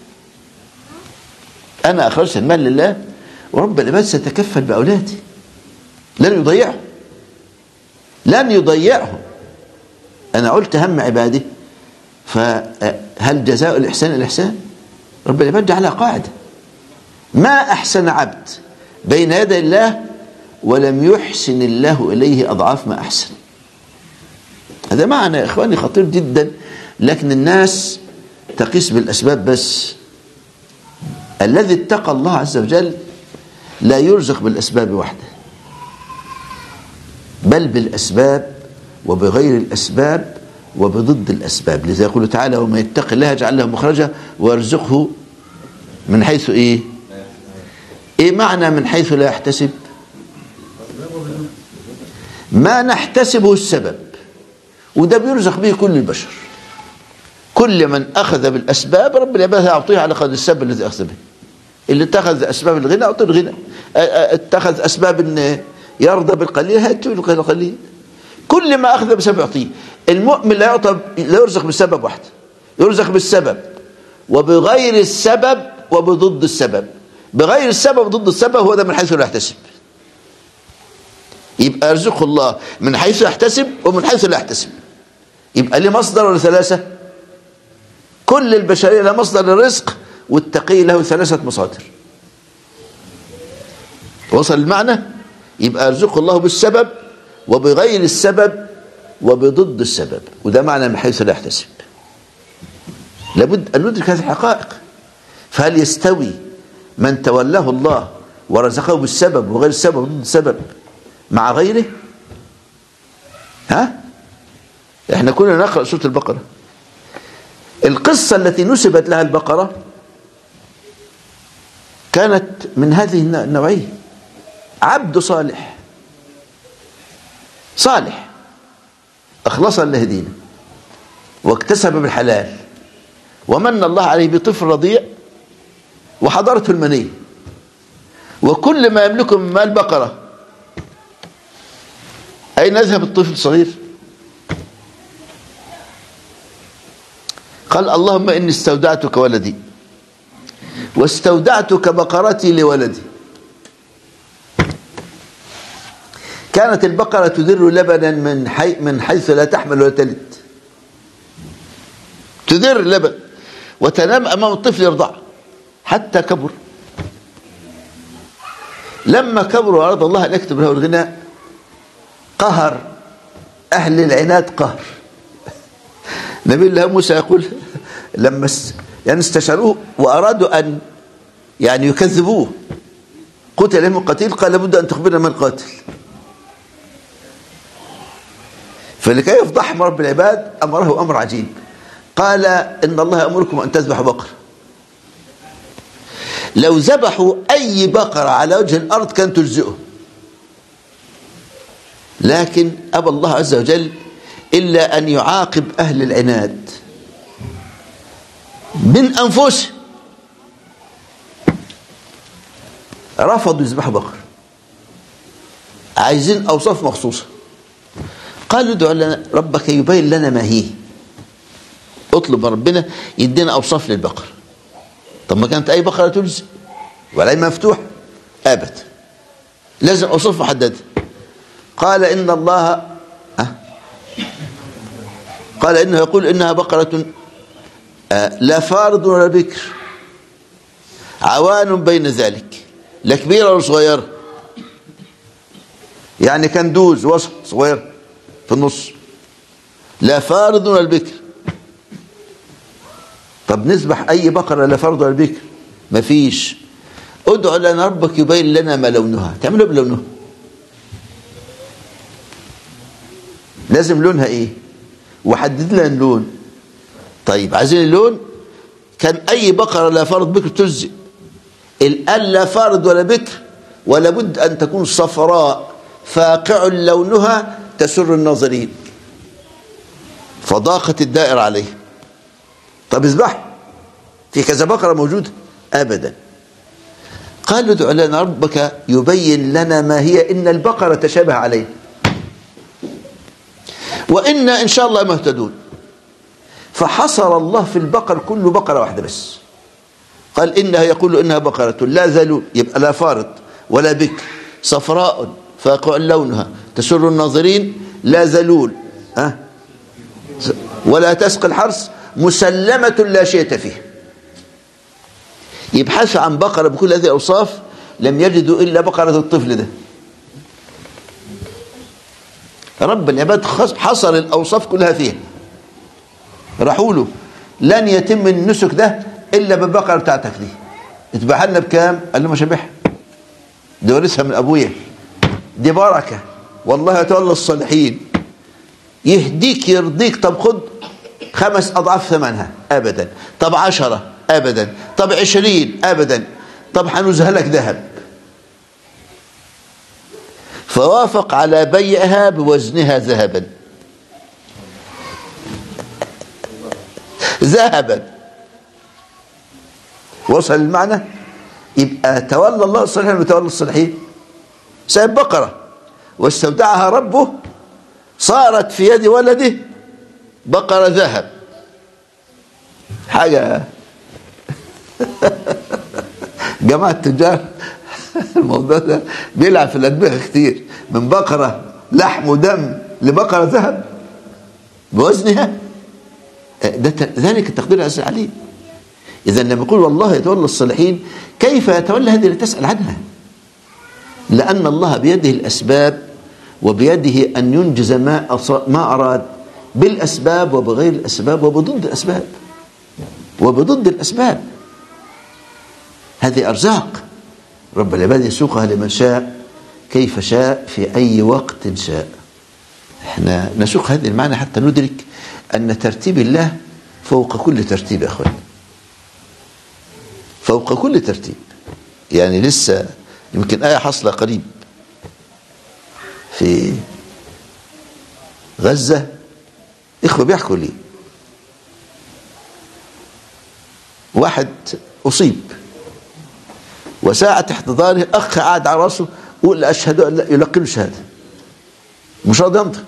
أنا أخرجت المال لله، ورب العباد سيتكفل بأولادي، لن يضيعهم، لن يضيعهم. أنا قلت هم عبادي، فهل جزاء الإحسان الإحسان؟ رب العباد جعلها قاعدة: ما أحسن عبد بين يدي الله ولم يحسن الله إليه أضعاف ما أحسن. هذا معنى يا إخواني خطير جدا، لكن الناس تقيس بالأسباب بس. الذي اتقى الله عز وجل لا يرزق بالأسباب وحده، بل بالأسباب وبغير الأسباب وبضد الأسباب. لذا يقول تعالى: ومن يتق الله يجعل له مخرجا ويرزقه من حيث إيه؟ إيه معنى من حيث لا يحتسب؟ ما نحتسبه السبب، وده بيرزق به كل البشر. كل من أخذ بالأسباب رب العباد يعطيه على قدر السبب الذي أخذ به. اللي اتخذ أسباب الغنى أعطيه الغنى، اتخذ أسباب أن يرضى بالقليل هيأتيه القليل. كل ما أخذ بسبب يعطيه. المؤمن لا يعطى، لا يرزق بالسبب واحد، يرزق بالسبب وبغير السبب وبضد السبب. بغير السبب وضد السبب هو ده من حيث لا يحتسب. يبقى يرزقه الله من حيث يحتسب ومن حيث لا يحتسب. يبقى ليه مصدر ولا ثلاثة؟ كل البشرية لها مصدر للرزق، والتقي له ثلاثة مصادر. وصل المعنى؟ يبقى يرزقه الله بالسبب وبغير السبب وبضد السبب، وده معنى من حيث لا يحتسب. لابد أن ندرك هذه الحقائق. فهل يستوي من تولاه الله ورزقه بالسبب وغير السبب وضد السبب مع غيره؟ ها؟ احنا كنا نقرأ سورة البقرة، القصة التي نسبت لها البقرة كانت من هذه النوعية. عبد صالح صالح أخلص الله دينه واكتسب بالحلال، ومن الله عليه بطفل رضيع وحضرته المنية، وكل ما يملكه من مال بقرة. أين يذهب الطفل الصغير؟ قال: اللهم إني استودعتك ولدي واستودعتك بقرتي لولدي. كانت البقرة تدر لبنا من حي من حيث لا تحمل ولا تلد، تدر لبن وتنام أمام الطفل يرضع حتى كبر. لما كبر وأراد الله أن يكتب له الغناء قهر أهل العناد قهر. نبي الله موسى يقول لما يعني استشاروه وأرادوا أن يعني يكذبوه، قتل لهم القتيل قال لابد أن تخبرنا من القاتل. فلكي يفضحهم رب العباد أمره أمر عجيب، قال إن الله يأمركم أن تذبحوا بقرة. لو ذبحوا أي بقرة على وجه الأرض كانت تجزئه، لكن أبى الله عز وجل إلا أن يعاقب أهل العناد من أنفسهم، رفضوا يذبحوا بقرة، عايزين أوصاف مخصوصة. قالوا ادعوا لنا ربك يبين لنا ما هي، اطلب من ربنا يدينا أوصاف للبقرة. طب ما كانت أي بقرة تجزي والعين مفتوح؟ أبدا، لازم أوصاف محددة. قال إن الله أه؟ قال إنه يقول إنها بقرة أه لا فارض ولا بكر عوان بين ذلك، لا كبيرة ولا صغيرة، يعني كندوز وسط صغير في النص، لا فارض ولا بكر. طب نذبح أي بقرة لا فارض ولا بكر؟ مفيش. ادعو لنا ربك يبين لنا ما لونها. تعملوا بلونها، لازم لونها ايه وحدد لنا اللون. طيب عايزين اللون، كان أي بقرة لا فارض بكر تجزئ. الآن لا فارض ولا بكر، ولا بد أن تكون صفراء فاقع لونها تسر الناظرين، فضاقت الدائرة عليه. طب اذبح، في كذا بقرة موجودة؟ أبدا. قالوا ادع لنا ربك يبين لنا ما هي إن البقرة تشابه عليه وإنا إن شاء الله مهتدون. فحصر الله في البقر كل بقرة واحدة بس، قال إنها يقول إنها بقرة لا ذلول، يبقى لا فارض ولا بكر، صفراء فاقع لونها تسر الناظرين، لا ذلول أه؟ ولا تسقي الحرث، مسلمة لا شيء فيه. يبحثوا عن بقرة بكل هذه الأوصاف، لم يجدوا إلا بقرة الطفل ده. رب العباد حصر الأوصاف كلها فيها، راحوا له لن يتم النسك ده إلا بالبقرة بتاعتك دي، اتباعها لنا بكام؟ قال له ما شبعها، دي ورثها من أبويا، دي بركة والله يتولى الصالحين، يهديك يرضيك. طب خد خمس أضعاف ثمنها، أبدا. طب عشرة، أبدا. طب عشرين، أبدا. طب حنوزها لك ذهب. فوافق على بيعها بوزنها ذهبا ذهبا. وصل المعنى؟ يبقى تولى الله الصالحين وتولى الصالحين. سايب بقرة واستودعها ربه، صارت في يد ولده بقرة ذهب، حاجة جماعة التجار الموضوع ده بيلعب في الأدمغة كتير، من بقرة لحم ودم لبقرة ذهب بوزنها، ده ذلك التقدير العزيز عليه. إذا لما يقول والله يتولى الصالحين، كيف يتولى هذه اللي تسأل عنها؟ لأن الله بيده الأسباب، وبيده أن ينجز ما ما أراد بالأسباب وبغير الأسباب وبضد الأسباب وبضد الأسباب. هذه أرزاق رب العباد يسوقها لمن شاء كيف شاء في أي وقت شاء. احنا نسوق هذه المعنى حتى ندرك أن ترتيب الله فوق كل ترتيب يا أخوان، فوق كل ترتيب. يعني لسه يمكن آية حصلة قريب في غزة، إخوة بيحكوا لي واحد أصيب، وساعة احتضاره أخ قاعد على راسه يقول أشهد أن لا، يلقي له شهادة، مش راضي ينطق.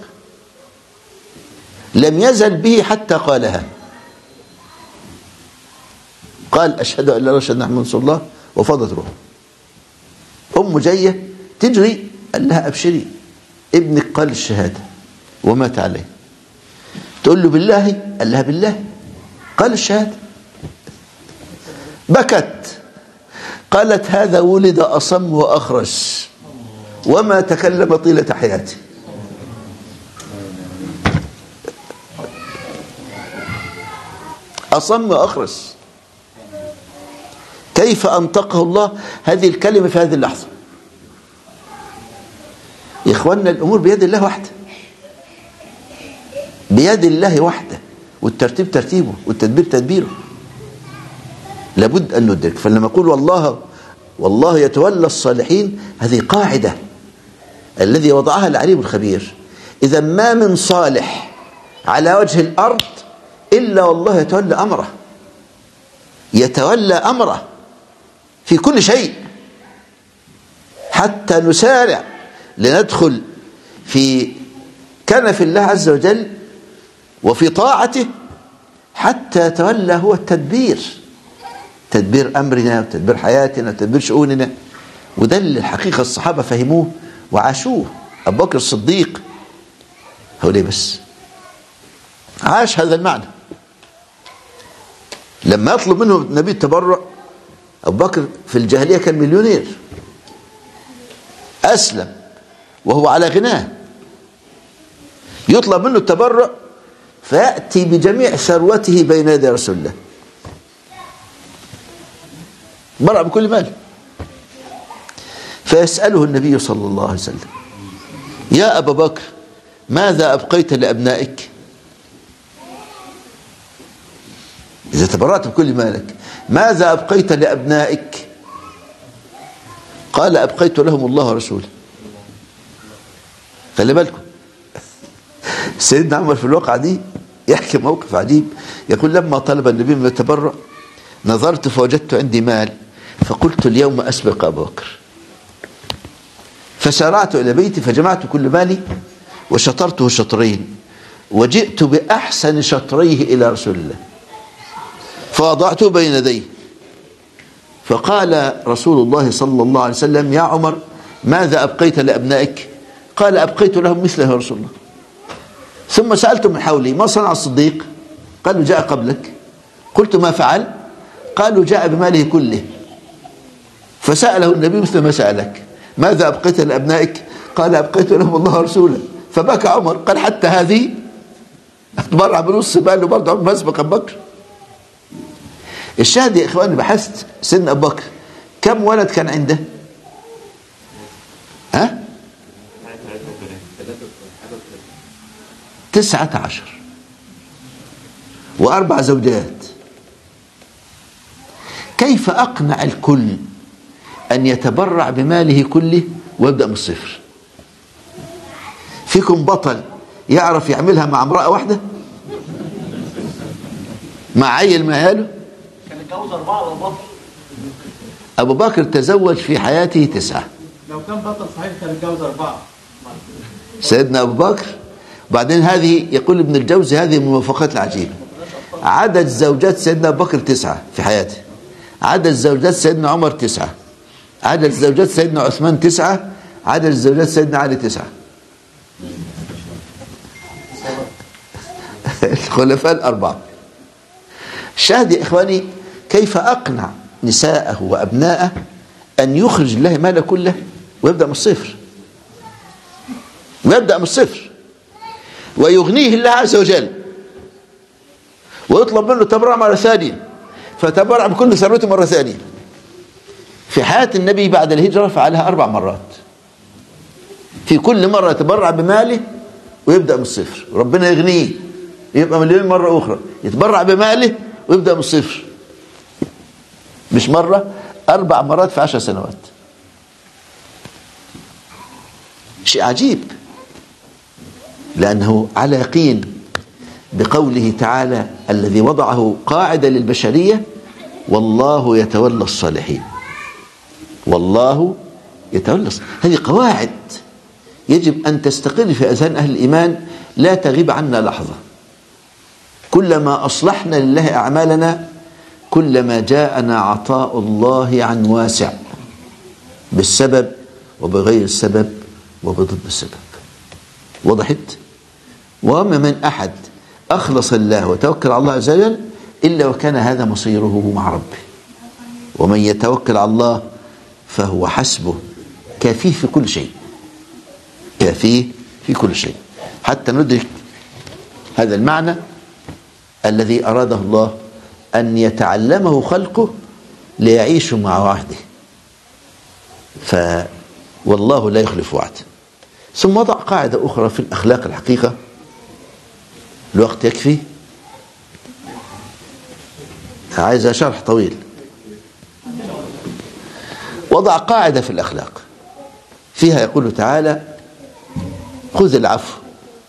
لم يزل به حتى قالها، قال أشهد أن لا إله إلا الله محمد رسول الله، وفاضت روحه. أمه جاية تجري، قال لها أبشري ابنك قال الشهادة ومات عليه، تقول له بالله؟ قال لها بالله. قال الشهادة، بكت، قالت هذا ولد أصم وأخرس وما تكلم طيلة حياته. أصم وأخرس، كيف أنطقه الله هذه الكلمة في هذه اللحظة؟ يا إخواننا الأمور بيد الله وحده، بيد الله وحده، والترتيب ترتيبه والتدبير تدبيره، لابد أن ندرك. فلما أقول والله والله يتولى الصالحين، هذه قاعدة الذي وضعها العليم الخبير. إذا ما من صالح على وجه الأرض إلا والله يتولى أمره، يتولى أمره في كل شيء، حتى نسارع لندخل في كنف الله عز وجل وفي طاعته، حتى يتولى هو التدبير، تدبير أمرنا وتدبير حياتنا وتدبير شؤوننا. وده اللي الحقيقة الصحابة فهموه وعاشوه. أبو بكر الصديق هو ليه بس عاش هذا المعنى. لما يطلب منه النبي التبرع، أبو بكر في الجاهلية كان مليونير، أسلم وهو على غناه، يطلب منه التبرع فيأتي بجميع ثروته بين يدي رسول الله، برع بكل مال. فيسأله النبي صلى الله عليه وسلم: يا أبا بكر ماذا أبقيت لأبنائك؟ إذا تبرعت بكل مالك ماذا أبقيت لأبنائك؟ قال: أبقيت لهم الله ورسوله. خلي بالكم، سيدنا عمر في الواقعة دي يحكي موقف عجيب، يقول: لما طلب النبي من التبرع نظرت فوجدت عندي مال، فقلت اليوم أسبق أبا بكر، فسارعت إلى بيتي فجمعت كل مالي وشطرته شطرين، وجئت بأحسن شطريه إلى رسول الله فوضعته بين يديه، فقال رسول الله صلى الله عليه وسلم: يا عمر ماذا أبقيت لأبنائك؟ قال: أبقيت لهم مثله يا رسول الله. ثم سألت من حولي: ما صنع الصديق؟ قالوا: جاء قبلك. قلت: ما فعل؟ قالوا: جاء بماله كله. فسأله النبي مثل ما سألك: ماذا أبقيت لأبنائك؟ قال: أبقيت لهم الله ورسوله. فبكى عمر، قال: حتى هذه أتبرع بنص ماله برضه عمر ما أسبق أبو بكر. الشاهد يا إخواني، بحثت سن أبو بكر كم ولد كان عنده؟ ها؟ تسعة عشر وأربع زوجات. كيف أقنع الكل أن يتبرع بماله كله ويبدأ من الصفر؟ فيكم بطل يعرف يعملها مع امرأة واحدة؟ مع عيل من عياله؟ كان اتجوز أربعة أبو بكر. أبو بكر تزوج في حياته تسعة. لو كان بطل صحيح كان اتجوز أربعة. سيدنا أبو بكر. وبعدين هذه يقول ابن الجوزي هذه من الموافقات العجيبة، عدد زوجات سيدنا أبو بكر تسعة في حياته، عدد زوجات سيدنا عمر تسعة، عدد زوجات سيدنا عثمان تسعة، عدد زوجات سيدنا علي تسعة. الخلفاء الأربعة. الشاهد يا إخواني، كيف أقنع نساءه وأبناءه أن يخرج الله ماله كله ويبدأ من الصفر، ويبدأ من الصفر ويغنيه الله عز وجل، ويطلب منه تبرع مرة ثانية، فتبرع بكل ثروته مرة ثانية. في حياة النبي بعد الهجرة فعلها أربع مرات، في كل مرة يتبرع بماله ويبدأ من الصفر، ربنا يغنيه يبقى مليون مرة أخرى، يتبرع بماله ويبدأ من الصفر، مش مرة، أربع مرات في عشر سنوات. شيء عجيب، لأنه على يقين بقوله تعالى الذي وضعه قاعدة للبشرية: والله يتولى الصالحين. والله يتولى الصالحين. هذه قواعد يجب أن تستقر في أذهان أهل الإيمان، لا تغيب عنا لحظة. كلما أصلحنا لله أعمالنا كلما جاءنا عطاء الله عن واسع، بالسبب وبغير السبب وبضد السبب. وضحت؟ وما من أحد أخلص الله وتوكل على الله عز وجل إلا وكان هذا مصيره مع ربه. ومن يتوكل على الله فهو حسبه، كافيه في كل شيء، كافيه في كل شيء. حتى ندرك هذا المعنى الذي أراده الله أن يتعلمه خلقه ليعيشوا مع وعده، فوالله لا يخلف وعده. ثم وضع قاعدة أخرى في الأخلاق الحقيقة، الوقت يكفي، عايز شرح طويل. وضع قاعدة في الأخلاق فيها يقول تعالى: خذ العفو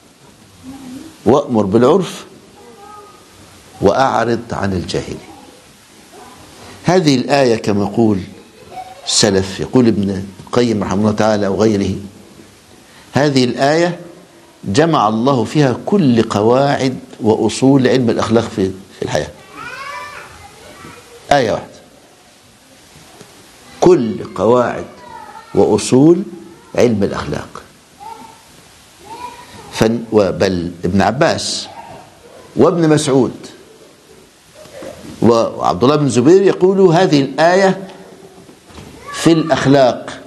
وأمر بالعرف وأعرض عن الجاهلين. هذه الآية كما يقول السلف، يقول ابن القيم رحمه الله تعالى وغيره، هذه الآية جمع الله فيها كل قواعد وأصول علم الأخلاق في الحياة. آية واحدة، كل قواعد وأصول علم الأخلاق. بل ابن عباس وابن مسعود وعبد الله بن الزبير يقولوا هذه الآية في الأخلاق: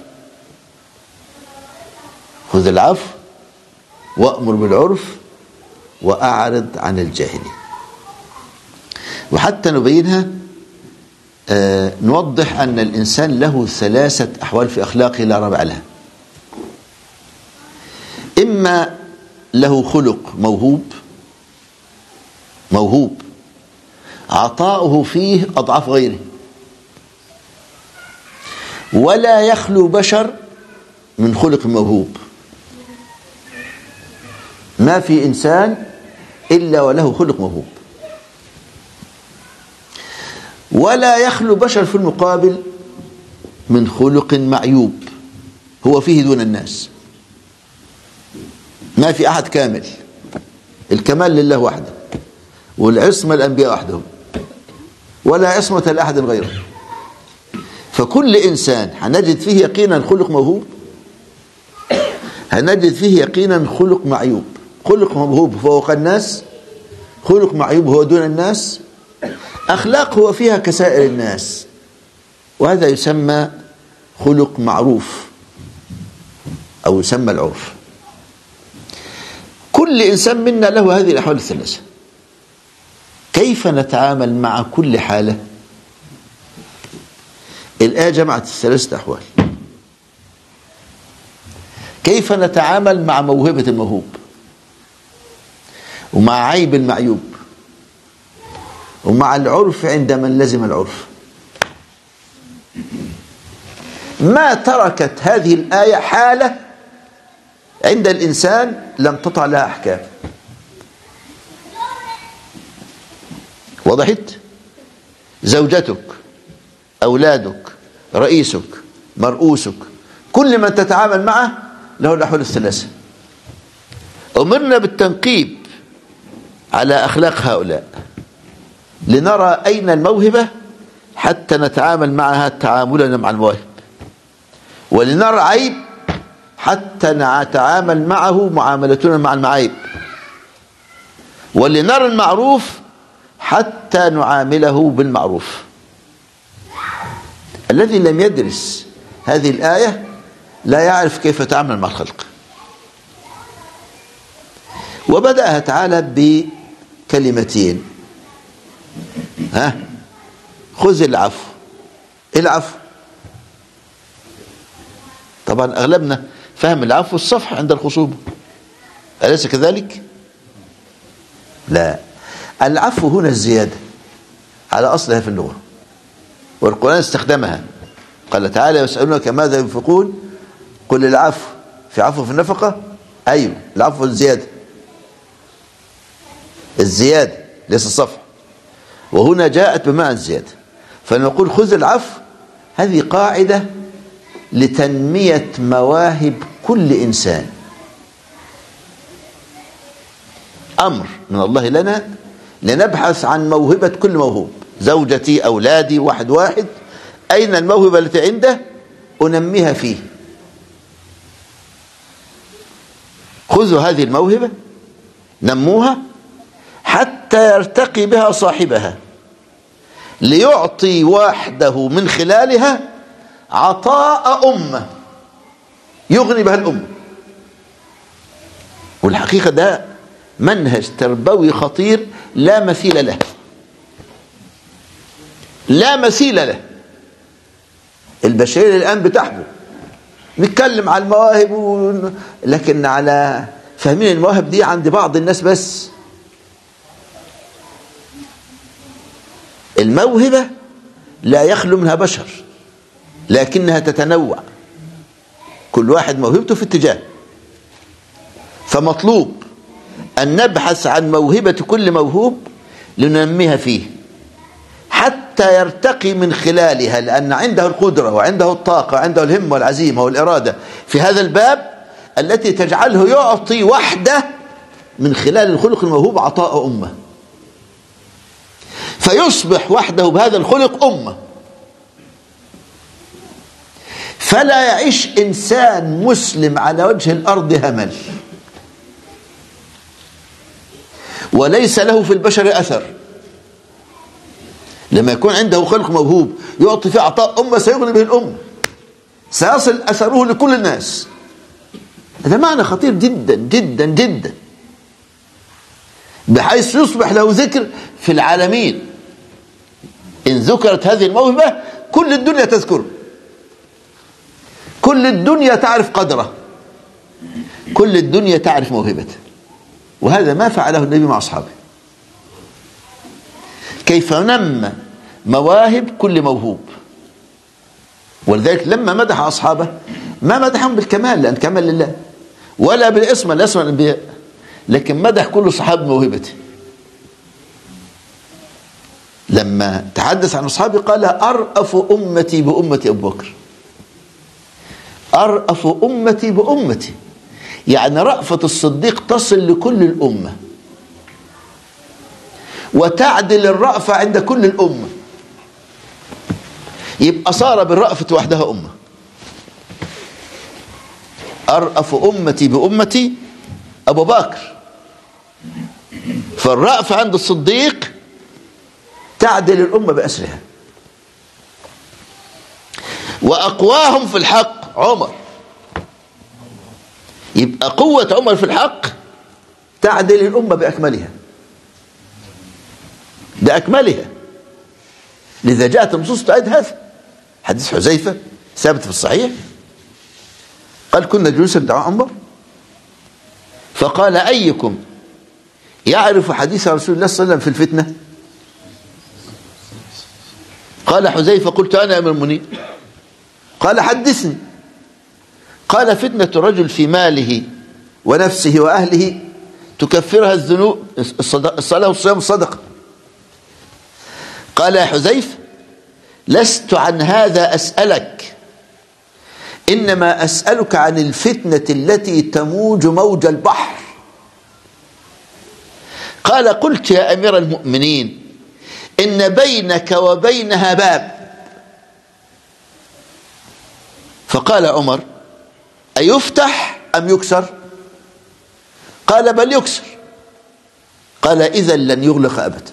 خذ العفو وأمر بالعرف وأعرض عن الجاهلين. وحتى نبينها آه نوضح أن الإنسان له ثلاثة أحوال في أخلاقه لا رابع لها. إما له خلق موهوب موهوب عطاؤه فيه أضعاف غيره، ولا يخلو بشر من خلق موهوب. ما في إنسان إلا وله خلق موهوب. ولا يخلو بشر في المقابل من خلق معيوب هو فيه دون الناس. ما في أحد كامل، الكمال لله وحده، والعصمة الأنبياء وحدهم، ولا عصمة لأحد غيره. فكل إنسان هنجد فيه يقينا خلق موهوب، هنجد فيه يقينا خلق معيوب. خلق موهوب فوق الناس، خلق معيوب هو دون الناس، أخلاق هو فيها كسائر الناس، وهذا يسمى خلق معروف أو يسمى العرف. كل إنسان منا له هذه الأحوال الثلاثة. كيف نتعامل مع كل حالة؟ الآية جمعت الثلاثة أحوال. كيف نتعامل مع موهبة الموهوب، ومع عيب المعيوب، ومع العرف عند من لزم العرف. ما تركت هذه الآية حالة عند الإنسان لم تطع لها أحكام. وضحت؟ زوجتك، أولادك، رئيسك، مرؤوسك، كل من تتعامل معه له الأحوال الثلاثة. أمرنا بالتنقيب على أخلاق هؤلاء لنرى أين الموهبة حتى نتعامل معها تعاملنا مع المواهب، ولنرى عيب حتى نتعامل معه معاملتنا مع المعايب، ولنرى المعروف حتى نعامله بالمعروف. الذي لم يدرس هذه الآية لا يعرف كيف يتعامل مع الخلق. وبدأها تعالى بكلمتين: ها خذ العفو. العفو طبعا أغلبنا فهم العفو الصفح عند الخصومة، أليس كذلك؟ لا، العفو هنا الزيادة على أصلها في اللغة، والقرآن استخدمها. قال تعالى: يسألونك ماذا ينفقون قل العفو. في عفو في النفقة؟ أيوه، العفو الزيادة، الزيادة ليس الصفح، وهنا جاءت بمعنى الزيادة. فنقول خذ العفو، هذه قاعدة لتنمية مواهب كل إنسان. أمر من الله لنا لنبحث عن موهبة كل موهوب، زوجتي، أولادي، واحد واحد، أين الموهبة التي عنده أنميها فيه. خذ خذوا هذه الموهبة نموها حتى يرتقي بها صاحبها ليعطي وحده من خلالها عطاء أمة يغني بها الأمة. والحقيقة ده منهج تربوي خطير لا مثيل له، لا مثيل له. البشرية الآن بتحبه، نتكلم على المواهب و... لكن على فاهمين المواهب دي عند بعض الناس بس. الموهبة لا يخلو منها بشر، لكنها تتنوع، كل واحد موهبته في اتجاه. فمطلوب أن نبحث عن موهبة كل موهوب لننميها فيه حتى يرتقي من خلالها، لأن عنده القدرة وعنده الطاقة وعنده الهمة والعزيمة والإرادة في هذا الباب التي تجعله يعطي وحده من خلال الخلق الموهوب عطاء أمة، فيصبح وحده بهذا الخلق أمة. فلا يعيش إنسان مسلم على وجه الأرض همل، وليس له في البشر أثر. لما يكون عنده خلق موهوب يعطي فيه عطاء أمة سيغني به الأمة، سيصل أثره لكل الناس. هذا معنى خطير جدا جدا جدا، بحيث يصبح له ذكر في العالمين. إن ذكرت هذه الموهبة كل الدنيا تذكره، كل الدنيا تعرف قدره، كل الدنيا تعرف موهبته. وهذا ما فعله النبي مع أصحابه. كيف نمى مواهب كل موهوب. ولذلك لما مدح أصحابه ما مدحهم بالكمال، لأن كمال لله، ولا بالاسم الاسم الأنبياء، لكن مدح كل صحاب موهبته. لما تحدث عن أصحابه قال أرأف أمتي بأمتي أبو بكر. أرأف أمتي بأمتي، يعني رأفة الصديق تصل لكل الأمة وتعدل الرأفة عند كل الأمة، يبقى صار بالرأفة وحدها أمة. أرأف أمتي بأمتي أبو بكر، فالرأفة عند الصديق تعدل الأمة بأسرها. وأقواهم في الحق عمر، يبقى قوة عمر في الحق تعدل الأمة بأكملها بأكملها. لذا جاءت النصوص تعد هذا. حديث حذيفة ثابت في الصحيح، قال كنا جلوسا عند عمر فقال أيكم يعرف حديث رسول الله صلى الله عليه وسلم في الفتنة؟ قال حذيفة قلت أنا أمير المؤمنين. قال حدثني. قال فتنة الرجل في ماله ونفسه وأهله تكفرها الذنوب، الصلاة والصيام والصدقة. قال يا حذيفة لست عن هذا أسألك، إنما أسألك عن الفتنة التي تموج موج البحر. قال قلت يا أمير المؤمنين إن بينك وبينها باب. فقال عمر أيفتح أم يكسر؟ قال بل يكسر. قال إذا لن يغلق أبدا.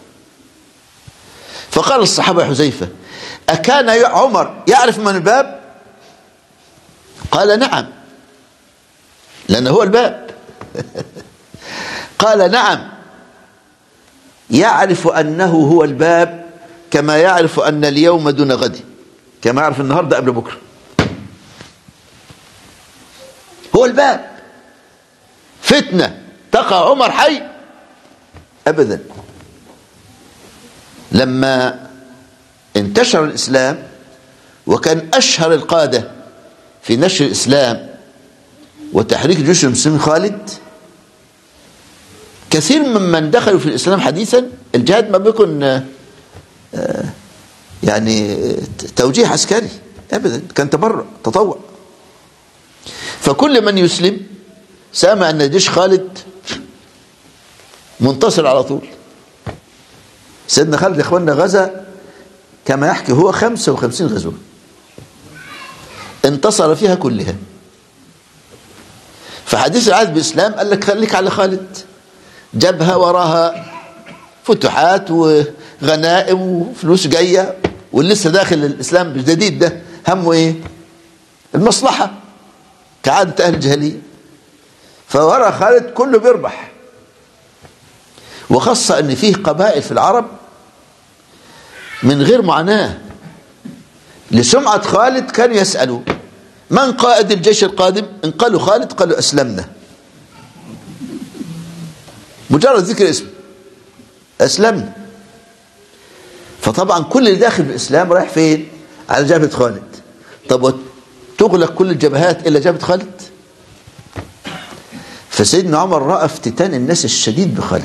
فقال الصحابة حذيفة أكان عمر يعرف من الباب؟ قال نعم، لأنه هو الباب. قال نعم، يعرف أنه هو الباب كما يعرف أن اليوم دون غد، كما يعرف النهاردة قبل بكرة. هو الباب. فتنة تقع عمر حي أبدا. لما انتشر الإسلام وكان أشهر القادة في نشر الإسلام وتحريك جيوش المسلمين خالد، كثير ممن دخلوا في الإسلام حديثا الجهاد ما بيكون يعني توجيه عسكري أبدا، كان تبرع تطوع. فكل من يسلم سامع أن جيش خالد منتصر على طول. سيدنا خالد يا إخواننا غزا كما يحكي هو خمسة وخمسين غزوة انتصر فيها كلها. فحديث العهد بالإسلام قال لك خليك على خالد، جبهة وراها فتوحات وغنائم وفلوس جاية، واللي لسه داخل الإسلام الجديد ده همه إيه؟ المصلحة كعادة أهل الجاهلية. فورا خالد كله بيربح، وخاصة أن فيه قبائل في العرب من غير معاناة لسمعة خالد كانوا يسألوا من قائد الجيش القادم؟ إن قالوا خالد قالوا أسلمنا، مجرد ذكر اسمه أسلمنا. فطبعا كل اللي داخل في الإسلام رايح فين؟ على جبهة خالد. طب تغلق كل الجبهات إلا جبهة خالد؟ فسيدنا عمر رأى افتتان الناس الشديد بخالد،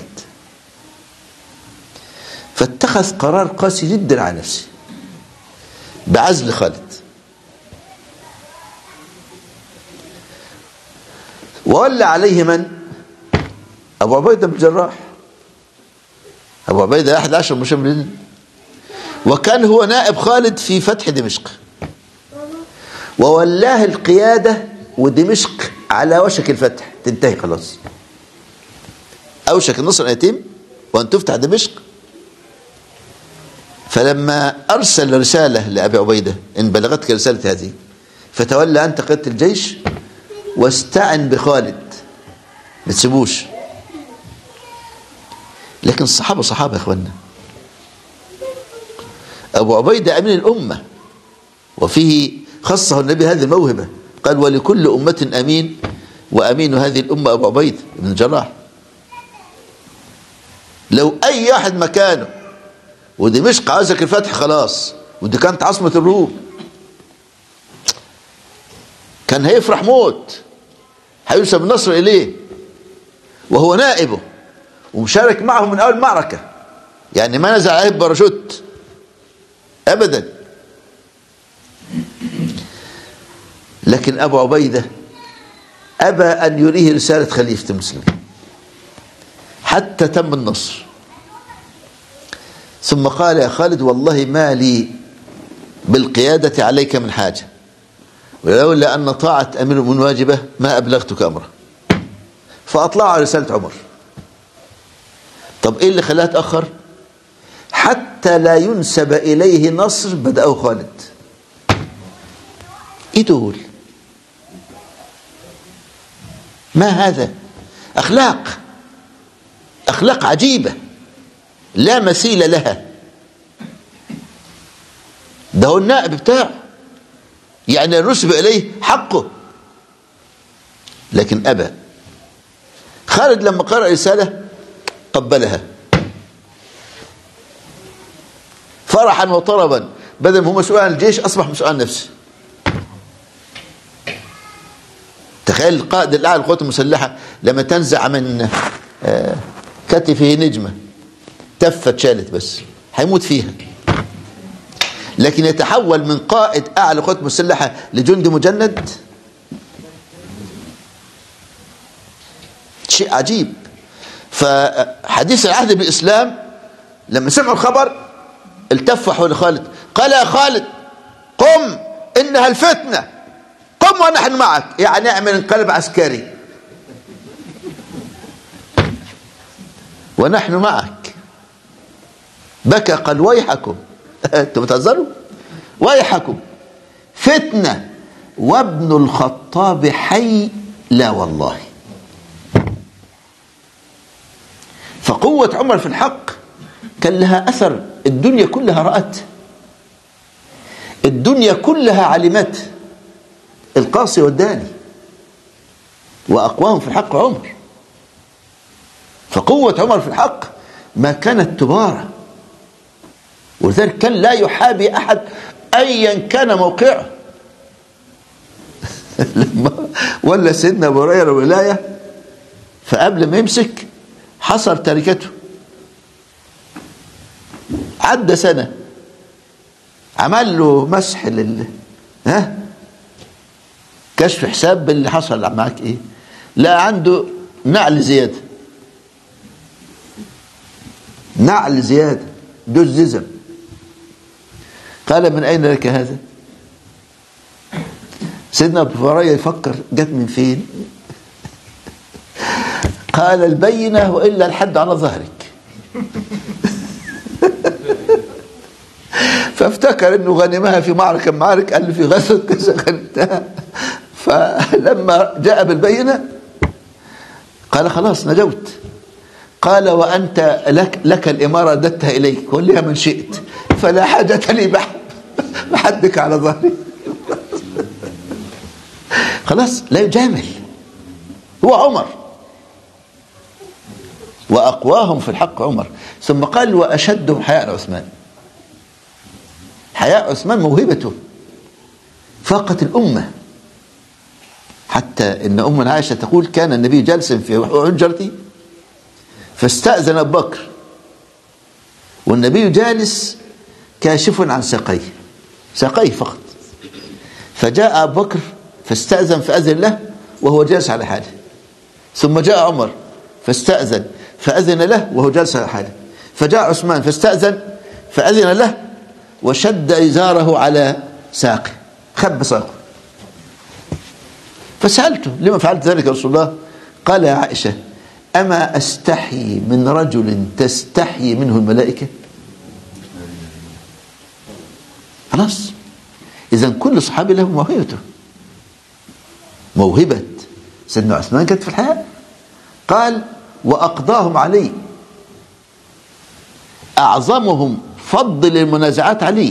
فاتخذ قرار قاسي جدا على نفسه بعزل خالد، وولى عليه من؟ أبو عبيدة بن الجراح. أبو عبيدة أحد عشر مشمرين، وكان هو نائب خالد في فتح دمشق، وولاه القيادة، ودمشق على وشك الفتح تنتهي خلاص، أوشك النصر أن يتم وأن تفتح دمشق. فلما أرسل رسالة لأبي عبيدة إن بلغتك رسالة هذه فتولى أنت قيادة الجيش واستعن بخالد، ما تسيبوش. لكن الصحابة صحابة يا إخوانا. أبو عبيدة أمين الأمة، وفيه خصه النبي هذه الموهبة، قال ولكل أمة أمين، وأمين هذه الأمة أبو عبيدة بن الجراح. لو أي واحد مكانه ودمشق عاوزك الفتح خلاص، ودي كانت عاصمة الروم، كان هيفرح موت، هينسب النصر إليه وهو نائبه ومشارك معه من أول معركة، يعني ما نزل عليه باراشوت أبدا. لكن أبو عبيدة أبى أن يريه رسالة خليفة المسلمين حتى تم النصر. ثم قال يا خالد والله ما لي بالقيادة عليك من حاجة، ولولا أن طاعة أمير من واجبة ما أبلغتك أمره. فأطلع على رسالة عمر. طب إيه اللي خلاه تأخر؟ حتى لا ينسب إليه نصر بدأه خالد. إيه دول؟ ما هذا؟ أخلاق أخلاق عجيبة لا مثيل لها. ده هو النائب بتاعه، يعني نسب إليه حقه، لكن أبى. خالد لما قرأ رسالة قبلها فرحا وطربا، بدل ما هو مسؤول عن الجيش أصبح مسؤول عن نفسه. تخيل القائد الأعلى للقوات المسلحة لما تنزع من كتفه نجمة تفت شالت بس هيموت فيها، لكن يتحول من قائد أعلى للقوات المسلحة لجندي مجند، شيء عجيب. فحديث العهد بالإسلام لما سمعوا الخبر التفوا حول خالد، قال يا خالد قم إنها الفتنة، قم ونحن معك، يعني اعمل انقلاب عسكري ونحن معك. بكى قال ويحكم انتوا بتهزروا، ويحكم فتنة وابن الخطاب حي، لا والله. فقوة عمر في الحق كان لها أثر، الدنيا كلها رأت، الدنيا كلها علمت القاصي والداني، وأقواهم في الحق عمر. فقوة عمر في الحق ما كانت تبارى، ولذلك كان لا يحابي أحد أيا كان موقعه. لما ولا سيدنا أبو هريرة ولاية، فقبل ما يمسك حصر تركته، عدى سنة عمل له مسح لل ها كشف حساب باللي حصل معك ايه، لا عنده نعل زيادة، نعل زيادة دوز ززم. قال من أين لك هذا؟ سيدنا أبو هريرة يفكر جت من فين؟ قال البينة وإلا الحد على ظهرك. فافتكر انه غنمها في معركة معارك، قال له في غزوة كذا غنمتها. فلما جاء بالبينة قال خلاص نجوت. قال وأنت لك, لك الإمارة رددتها إليك ولها من شئت، فلا حاجة لي بحدك على ظهري. خلاص لا يجامل. هو عمر، وأقواهم في الحق عمر. ثم قال وأشدهم حياء عثمان. حياء عثمان موهبته فاقت الأمة، حتى إن أم عائشة تقول كان النبي جالسا في حجرتي فاستأذن أبو بكر والنبي جالس كاشف عن ساقيه، ساقيه فقط، فجاء أبو بكر فاستأذن فأذن له وهو جالس على حاله، ثم جاء عمر فاستأذن فأذن له وهو جالس على حاله، فجاء عثمان فاستأذن فأذن له وشد إزاره على ساقه، خب ساقه. فسألته لما فعلت ذلك يا رسول الله؟ قال يا عائشة أما أستحي من رجل تستحي منه الملائكة؟ خلاص. إذن كل صحابي له موهبته. موهبة سيدنا عثمان كانت في الحياة. قال وأقضاهم علي، أعظمهم فضل المنازعات علي.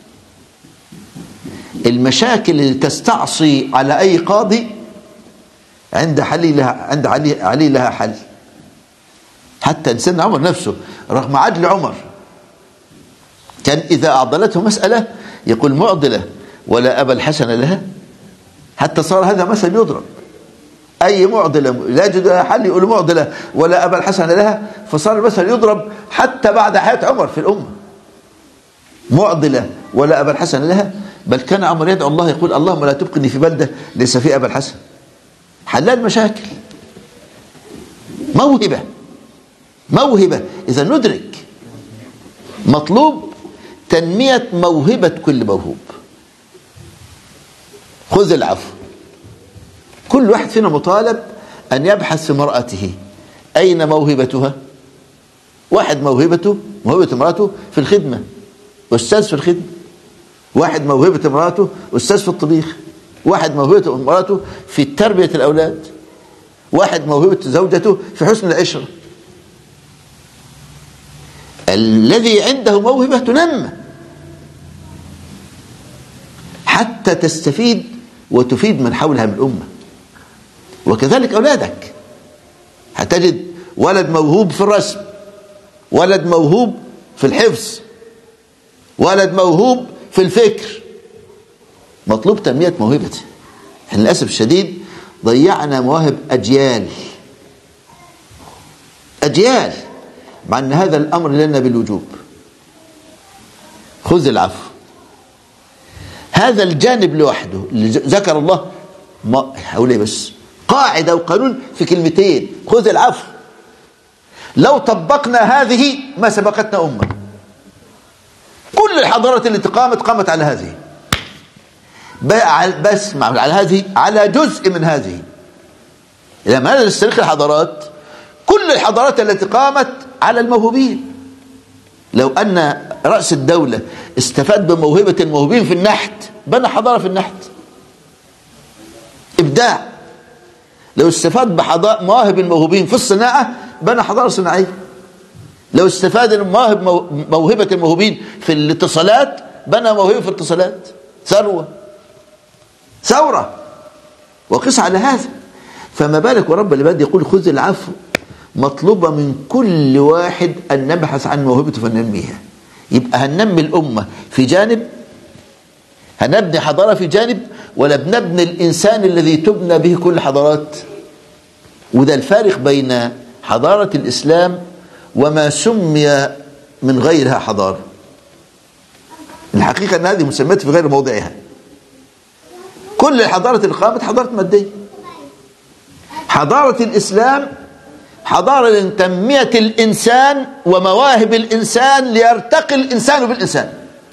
المشاكل اللي تستعصي على أي قاضي عند حلي لها، عند علي, علي لها حل. حتى سيدنا عمر نفسه رغم عدل عمر كان إذا أعضلته مسألة يقول معضلة ولا أبا الحسن لها، حتى صار هذا مثل يضرب. أي معضلة لا يجد لها حل يقول معضلة ولا أبا الحسن لها، فصار المثل يضرب حتى بعد حياة عمر في الأمة. معضلة ولا أبا الحسن لها، بل كان عمر يدعو الله يقول اللهم لا تبقني في بلدة ليس فيها أبا الحسن. حلال مشاكل. موهبة، موهبة. إذا ندرك مطلوب تنمية موهبة كل موهوب. خذ العفو. كل واحد فينا مطالب أن يبحث في مرأته أين موهبتها. واحد موهبته موهبة امرأته في الخدمة، أستاذ في الخدمة. واحد موهبة امرأته أستاذ في الطبيخ. واحد موهبة امرأته في تربية الأولاد. واحد موهبة زوجته في حسن العشرة. الذي عنده موهبة تنمى حتى تستفيد وتفيد من حولها من الأمة. وكذلك أولادك، هتجد ولد موهوب في الرسم، ولد موهوب في الحفظ، ولد موهوب في الفكر. مطلوب تنمية موهبته. احنا للأسف الشديد ضيعنا مواهب أجيال أجيال، مع أن هذا الأمر لنا بالوجوب. خذ العفو. هذا الجانب لوحده اللي ذكر الله ما حوله بس قاعدة وقانون في كلمتين، خذ العفو. لو طبقنا هذه ما سبقتنا أمة. كل الحضارات اللي قامت قامت على هذه، بس على هذه، على جزء من هذه. لما نسترخي الحضارات، كل الحضارات التي قامت على الموهوبين. لو أن رأس الدولة استفاد بموهبة الموهوبين في النحت بنى حضارة في النحت، إبداع. لو استفاد بمواهب الموهوبين في الصناعة بنى حضارة صناعية. لو استفاد المواهب موهبة الموهوبين في الاتصالات بنى موهبة في الاتصالات، ثروة، ثورة. وقس على هذا. فما بالك ورب العباد يقول خذ العفو. مطلوبة من كل واحد أن نبحث عن موهبته فننميها. يبقى هننمي الأمة في جانب، هنبني حضارة في جانب، ولا بنبني الإنسان الذي تبنى به كل حضارات. وده الفارق بين حضارة الإسلام وما سمي من غيرها حضارة. الحقيقة أن هذه مسميات في غير موضعها. كل الحضارة اللي قامت حضارة مادية. حضارة الإسلام حضارة لتنمية الإنسان ومواهب الإنسان ليرتقي الإنسان بالإنسان.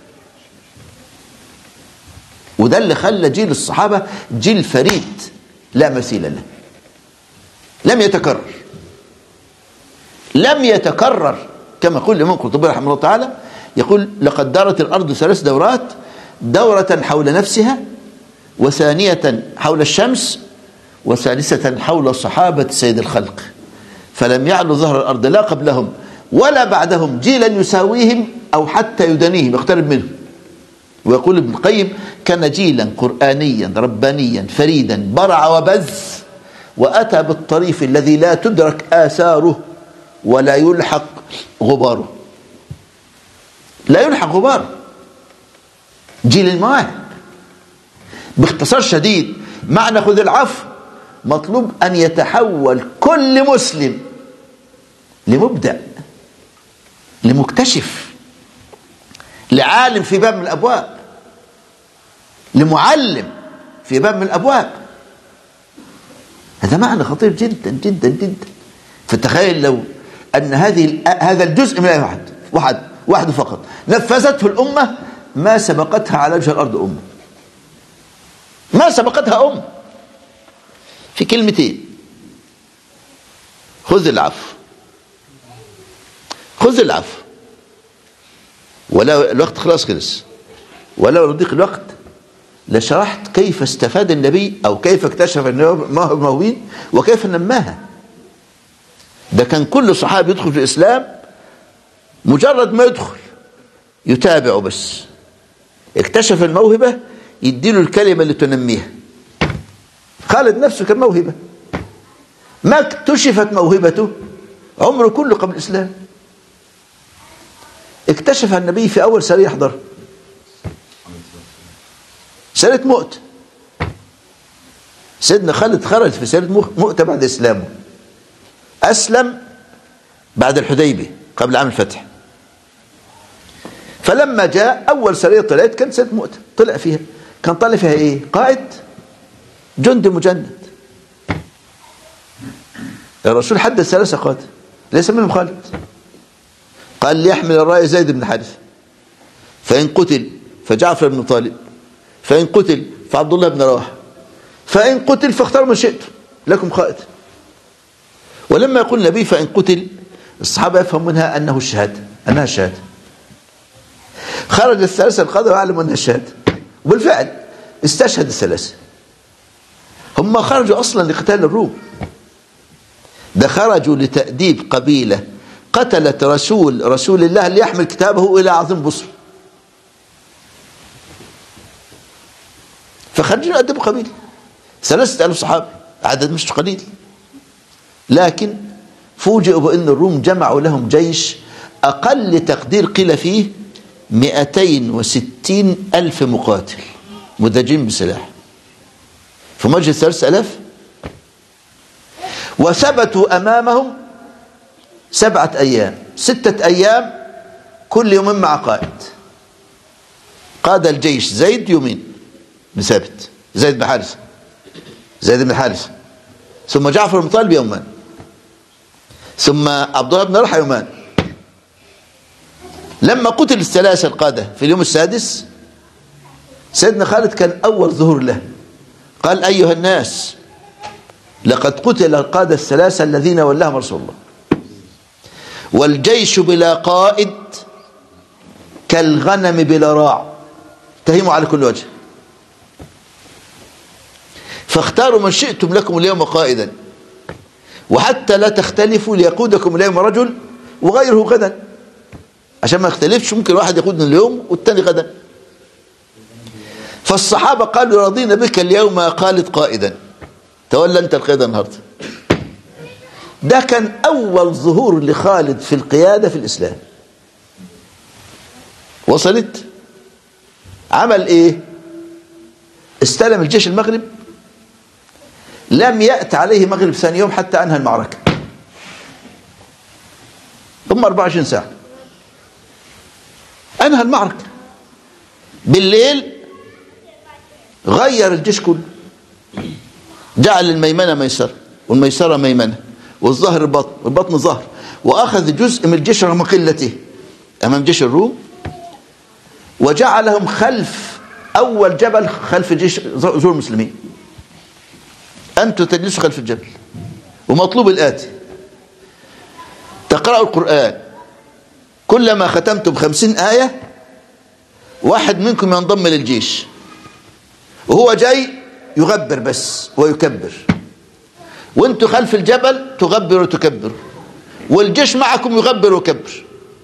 وده اللي خلى جيل الصحابة جيل فريد لا مثيل له، لم يتكرر. لم يتكرر، كما يقول الإمام القرطبي رحمه الله تعالى، يقول لقد دارت الأرض ثلاث دورات، دورة حول نفسها، وثانية حول الشمس، وثالثة حول صحابة سيد الخلق، فلم يعلو ظهر الأرض لا قبلهم ولا بعدهم جيلا يساويهم أو حتى يدنيهم يقترب منهم. ويقول ابن القيم: كان جيلا قرآنيا ربانيا فريدا برع وبز، وأتى بالطريف الذي لا تدرك آثاره ولا يلحق غباره. لا يلحق غباره، جيل المواهب. باختصار شديد، معنى خذ العفو مطلوب أن يتحول كل مسلم لمبدع، لمكتشف، لعالم في باب من الأبواب، لمعلم في باب من الأبواب. هذا معنى خطير جدا جدا جدا. فتخيل لو أن هذه هذا الجزء من واحد واحد واحد فقط نفذته الأمة، ما سبقتها على وجه الأرض أمة، ما سبقتها أمة. في كلمتين: خذ العفو، خذ العفو. ولو الوقت خلاص خلص، ولو يضيق الوقت لشرحت كيف استفاد النبي أو كيف اكتشف الموهوبين وكيف نماها. ده كان كل صحابي يدخل في الإسلام مجرد ما يدخل يتابعه، بس اكتشف الموهبة يديله الكلمة اللي تنميها. خالد نفسه كان موهبة، ما اكتشفت موهبته عمره كله قبل الإسلام. اكتشف النبي في أول سرية حضر، سرية مؤتة. سيدنا خالد خرج في سرية مؤتة بعد إسلامه، أسلم بعد الحديبية قبل عام الفتح. فلما جاء أول سرية طلعت كانت سرية مؤتة، طلع فيها كان طالع فيها إيه؟ قائد جندي مجند. الرسول حدد ثلاثة قادة ليس منهم خالد، قال ليحمل الراية زيد بن حارثة، فإن قتل فجعفر بن طالب، فإن قتل فعبد الله بن رواحة، فإن قتل فاختاروا ما شئتم لكم قائد. ولما يقول النبي فإن قتل، الصحابة يفهم منها أنه الشهادة، أنها الشهادة. خرج الثلاثة القادة وعلموا أنها الشهادة، وبالفعل استشهد الثلاثة. هم خرجوا أصلا لقتال الروم، ده خرجوا لتأديب قبيلة قتلت رسول رسول الله ليحمل كتابه إلى عظيم بصر. فخرجوا يأدبوا قبيلة، ثلاثة ألف صحابي، عدد مش قليل. لكن فوجئوا بأن الروم جمعوا لهم جيش أقل تقدير قيل فيه مئتين وستين ألف مقاتل مدجين بسلاح في مجلس ثلاثة ألاف، وثبتوا أمامهم سبعة أيام ستة أيام كل يوم مع قائد. قاد الجيش زيد يومين بثابت، زيد بن حارثة زيد بن حارثة ثم جعفر بن طالب يومان، ثم عبد الله بن رواحة يومان. لما قتل الثلاثة القادة في اليوم السادس، سيدنا خالد كان أول ظهور له، قال أيها الناس لقد قتل القادة الثلاثة الذين ولاهم رسول الله، والجيش بلا قائد كالغنم بلا راع، تهيموا على كل وجه، فاختاروا من شئتم لكم اليوم قائدا، وحتى لا تختلفوا ليقودكم اليوم رجل وغيره غدا، عشان ما يختلفش، ممكن واحد يقودنا اليوم والتاني غدا. فالصحابة قالوا رضينا بك اليوم يا خالد قائدا، تولى انت القيادة النهارده. ده كان أول ظهور لخالد في القيادة في الإسلام. وصلت؟ عمل إيه؟ استلم الجيش المغرب، لم يأت عليه مغرب ثاني يوم حتى أنهى المعركة، ثم أربعة وعشرين ساعة أنهى المعركة. بالليل غير الجيش كله، جعل الميمنة ميسرة والميسرة ميمنة والظهر البطن والبطن ظهر، وأخذ جزء من الجيش رغم قلته أمام جيش الروم، وجعلهم خلف أول جبل خلف جيش زور المسلمين. أنتوا تجلسوا خلف الجبل، ومطلوب الآتي: تقرأوا القرآن كلما ختمتم خمسين آية واحد منكم ينضم للجيش، وهو جاي يغبر بس ويكبر، وانتوا خلف الجبل تغبر وتكبر، والجيش معكم يغبر ويكبر.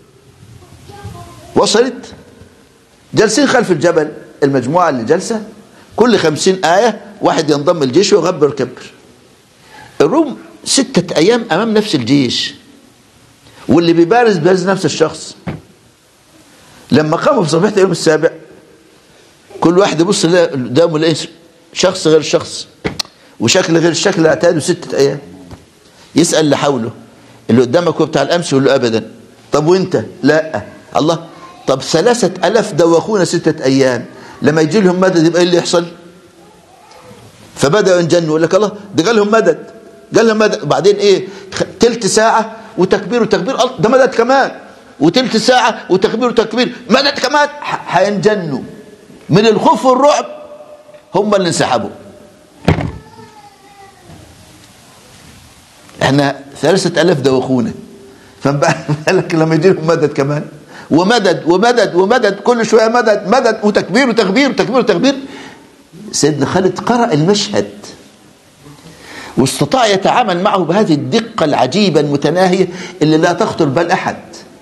وصلت؟ جالسين خلف الجبل المجموعة اللي جالسة، كل خمسين آية واحد ينضم الجيش ويغبر ويكبر. الروم ستة أيام أمام نفس الجيش، واللي بيبارز بارز نفس الشخص. لما قاموا في صبيحة اليوم السابع كل واحد يبص قدامه يلاقي شخص غير الشخص وشكل غير الشكل اللي اعتاده ستة أيام. يسأل اللي حوله، اللي قدامك هو بتاع الأمس؟ يقول له أبدا. طب وأنت؟ لا. الله، طب ثلاثة ألاف دوخونا ستة أيام، لما يجي لهم مدد يبقى إيه اللي يحصل؟ فبدأوا ينجنوا، يقول لك الله ده قال لهم مدد، قال لهم مدد. وبعدين إيه؟ تلت ساعة وتكبير وتكبير، ده مدد كمان، وتلت ساعة وتكبير وتكبير، مدد كمان. هينجنوا من الخوف والرعب، هم اللي انسحبوا. احنا ثلاثة ألاف دوخونا، فما بالك لما يجي لهم مدد كمان، ومدد ومدد ومدد، كل شوية مدد مدد وتكبير وتكبير وتكبير وتكبير. سيدنا خالد قرأ المشهد واستطاع يتعامل معه بهذه الدقة العجيبة المتناهية اللي لا تخطر بال أحد.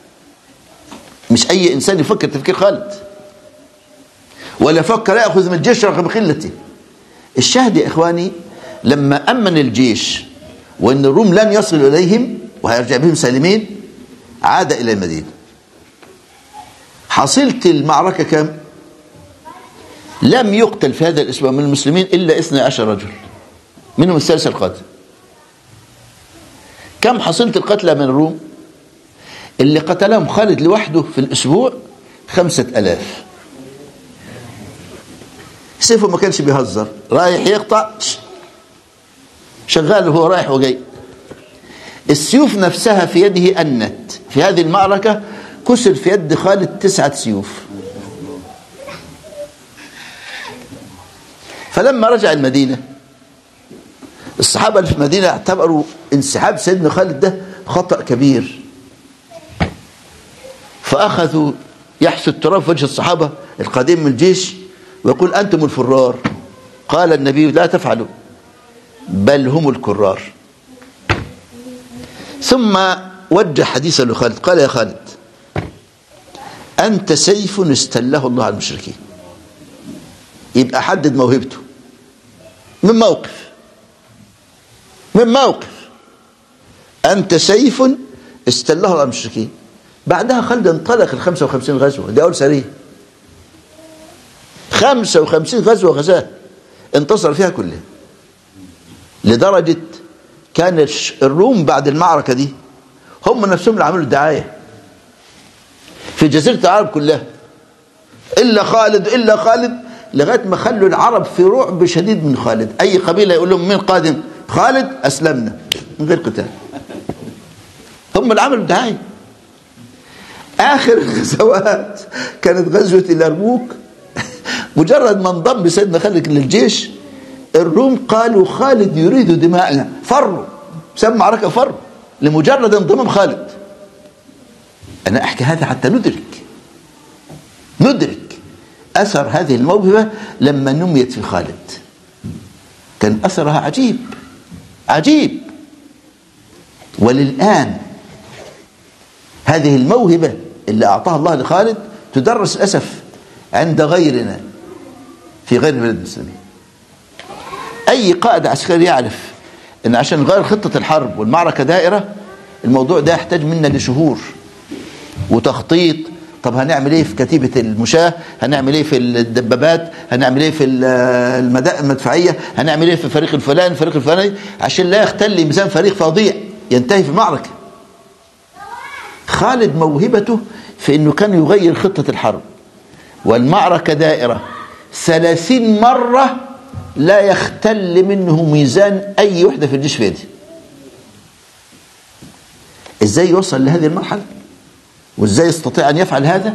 مش أي إنسان يفكر تفكير خالد، ولا فكر يأخذ من الجيش رغم خلته. الشاهد يا إخواني، لما أمن الجيش وأن الروم لن يصلوا إليهم وهيرجع بهم سالمين، عاد إلى المدينة. حصلت المعركة كم؟ لم يقتل في هذا الأسبوع من المسلمين إلا اثني عشر رجل، منهم الثالث القاتل. كم حصلت القتلى من الروم؟ اللي قتلهم خالد لوحده في الأسبوع خمسة ألاف. سيفه ما كانش بيهزر، رايح يقطع شغال وهو رايح وجاي. السيوف نفسها في يده أنت. في هذه المعركة كسر في يد خالد تسعة سيوف. فلما رجع المدينة الصحابة اللي في المدينة اعتبروا انسحاب سيدنا خالد ده خطأ كبير، فأخذوا يحسوا التراب في وجه الصحابة القادمين من الجيش ويقول أنتم الفرار. قال النبي لا تفعلوا، بل هم الكرار. ثم وجه حديثا لخالد، قال يا خالد أنت سيف استله الله على المشركين. يبقى حدد موهبته من موقف من موقف أنت سيف استله الله على المشركين. بعدها خالد انطلق ال خمسة وخمسين غزوة، دي أول سرية، خمسة وخمسين غزوة غزاها انتصر فيها كلها، لدرجة كان الروم بعد المعركة دي هم نفسهم اللي عملوا الدعاية في جزيرة العرب كلها، إلا خالد إلا خالد، لغاية ما خلوا العرب في رعب شديد من خالد. أي قبيلة يقول لهم مين قادم؟ خالد، أسلمنا من غير قتال. هم اللي عملوا الدعاية. آخر الغزوات كانت غزوة اليرموك، مجرد ما انضم سيدنا خالد للجيش الروم قالوا خالد يريد دماءنا، فروا، سموا معركة فروا لمجرد انضمام خالد. أنا أحكي هذا حتى ندرك ندرك أثر هذه الموهبة لما نميت في خالد. كان أثرها عجيب عجيب. وللآن هذه الموهبة اللي أعطاها الله لخالد تدرس للأسف عند غيرنا في غير بلاد المسلمين. أي قائد عسكري يعرف أن عشان نغير خطة الحرب والمعركة دائرة، الموضوع ده يحتاج منا لشهور وتخطيط. طب هنعمل ايه في كتيبة المشاة، هنعمل ايه في الدبابات، هنعمل ايه في المدفعية، هنعمل ايه في فريق الفلاني فريق الفلاني، عشان لا يختل ميزان فريق فظيع ينتهي في المعركة. خالد موهبته في انه كان يغير خطة الحرب والمعركة دائرة ثلاثين مرة لا يختل منه ميزان اي وحدة في الجيش في يده. ازاي يوصل لهذه المرحلة وازاي يستطيع ان يفعل هذا؟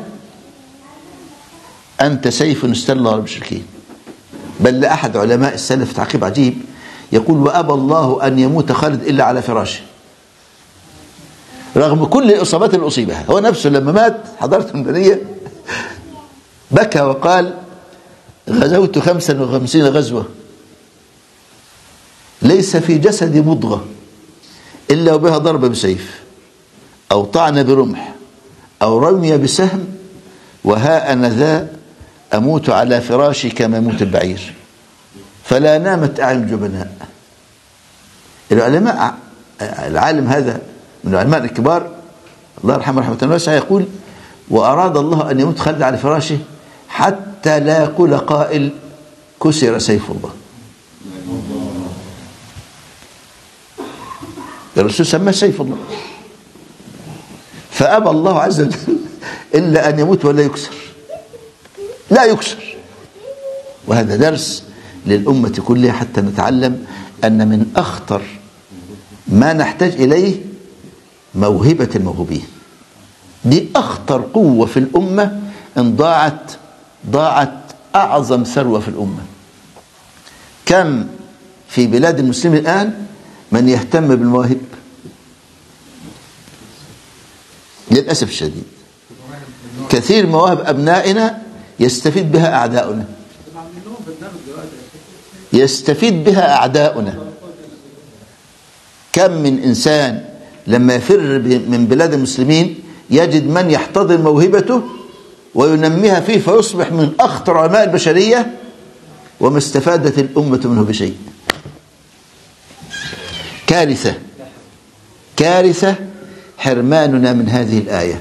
انت سيف استل الله على المشركين. بل لاحد علماء السلف تعقيب عجيب يقول وابى الله ان يموت خالد الا على فراشه. رغم كل الإصابات اللي أصيبها. هو نفسه لما مات حضرت المدنية بكى وقال غزوت خمسا وخمسين غزوة ليس في جسدي مضغة إلا وبها ضرب بسيف أو طعن برمح أو رمي بسهم، وها أنا ذا أموت على فراشي كما يموت البعير فلا نامت أعين الجبناء. العلماء العالم هذا من العلماء الكبار الله يرحمه رحمة واسعة يقول وأراد الله أن يموت خلد على فراشه حتى لا يقول قائل كسر سيف الله. الرسول سماه سيف الله، فأبى الله عز وجل إلا أن يموت ولا يكسر، لا يكسر. وهذا درس للأمة كلها حتى نتعلم أن من أخطر ما نحتاج إليه موهبة الموهوبين. دي أخطر قوة في الأمة، إن ضاعت ضاعت أعظم ثروة في الأمة. كم في بلاد المسلمين الآن من يهتم بالمواهب؟ للأسف الشديد كثير مواهب أبنائنا يستفيد بها أعداؤنا، يستفيد بها أعداؤنا. كم من إنسان لما يفر من بلاد المسلمين يجد من يحتضن موهبته وينميها فيه فيصبح من أخطر علماء البشرية وما استفادت الأمة منه بشيء. كارثة كارثة حرماننا من هذه الآية.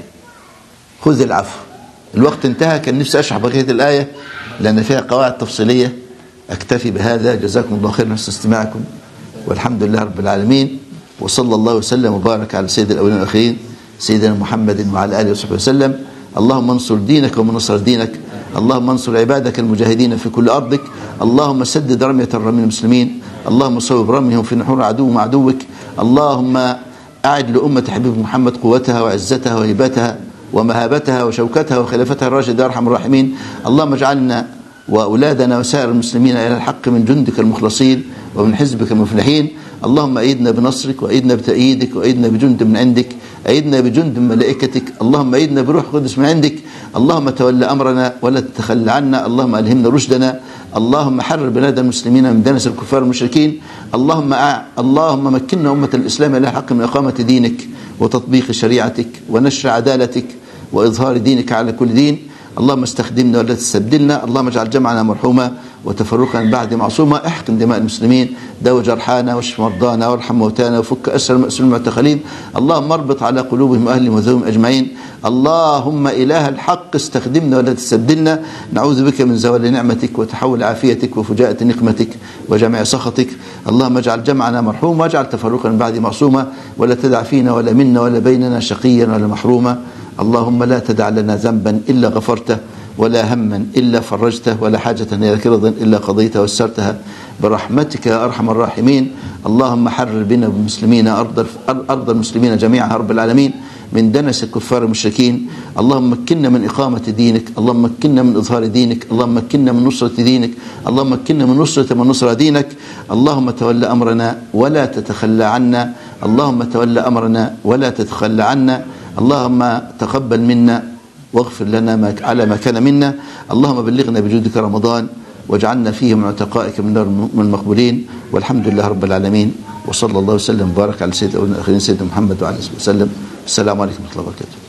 خذ العفو. الوقت انتهى، كان نفسي أشرح بقية الآية لأن فيها قواعد تفصيلية. أكتفي بهذا، جزاكم الله خيرا حسن استماعكم، والحمد لله رب العالمين، وصلى الله وسلم وبارك على سيد الأولين والآخرين سيدنا محمد وعلى آله وصحبه وسلم. اللهم انصر دينك ومن نصر دينك، اللهم انصر عبادك المجاهدين في كل أرضك، اللهم سدد رمية الرمي المسلمين، اللهم صوب رميهم في نحور عدو مع عدوك، اللهم أعد لأمة حبيب محمد قوتها وعزتها وهيبتها ومهابتها وشوكتها وخلافتها الراشد يا أرحم الراحمين. اللهم اجعلنا وأولادنا وسائر المسلمين إلى الحق من جندك المخلصين ومن حزبك المفلحين. اللهم أيدنا بنصرك وأيدنا بتأييدك وأيدنا بجند من عندك، أيدنا بجند من ملائكتك، اللهم أيدنا بروح قدس من عندك. اللهم تولى أمرنا ولا تتخلى عنا، اللهم ألهمنا رشدنا، اللهم حرر بلاد المسلمين من دنس الكفار المشركين. اللهم أع... اللهم مكننا أمة الإسلام إلى حق من إقامة دينك وتطبيق شريعتك ونشر عدالتك وإظهار دينك على كل دين. اللهم استخدمنا ولا تستبدلنا، اللهم اجعل جمعنا مرحوما وتفرقنا بعد معصوما، احقن دماء المسلمين، داو جرحانا واشف مرضانا وارحم موتانا وفك أسر المأسور المعتقلين. اللهم اربط على قلوبهم وأهلهم وذوهم أجمعين. اللهم إله الحق استخدمنا ولا تستبدلنا، نعوذ بك من زوال نعمتك وتحول عافيتك وفجاءة نقمتك وجميع سخطك. اللهم اجعل جمعنا مرحوما واجعل تفرقنا بعد معصوما، ولا تدع فينا ولا منا ولا بيننا شقيا ولا محروما. اللهم لا تدع لنا ذنبا إلا غفرته، ولا هما إلا فرجته، ولا حاجة إلى رضا إلا قضيتها ويسرتها برحمتك يا أرحم الراحمين. اللهم حرر بنا بالمسلمين أرض أرض المسلمين جميعا رب العالمين من دنس الكفار المشركين. اللهم مكننا من إقامة دينك، اللهم مكننا من إظهار دينك، اللهم مكننا من نصرة دينك، اللهم مكننا من نصرة من نصر دينك. اللهم تولى أمرنا ولا تتخلى عنا، اللهم تولى أمرنا ولا تتخلى عنا. اللهم تقبل منا واغفر لنا ما على ما كان منا. اللهم بلغنا بجودك رمضان واجعلنا فيه من عتقائك من النار من المقبولين، والحمد لله رب العالمين، وصلى الله وسلم وبارك على سيد الأولين والآخرين سيدنا محمد وعلى آله وسلم. السلام عليكم ورحمة الله وبركاته.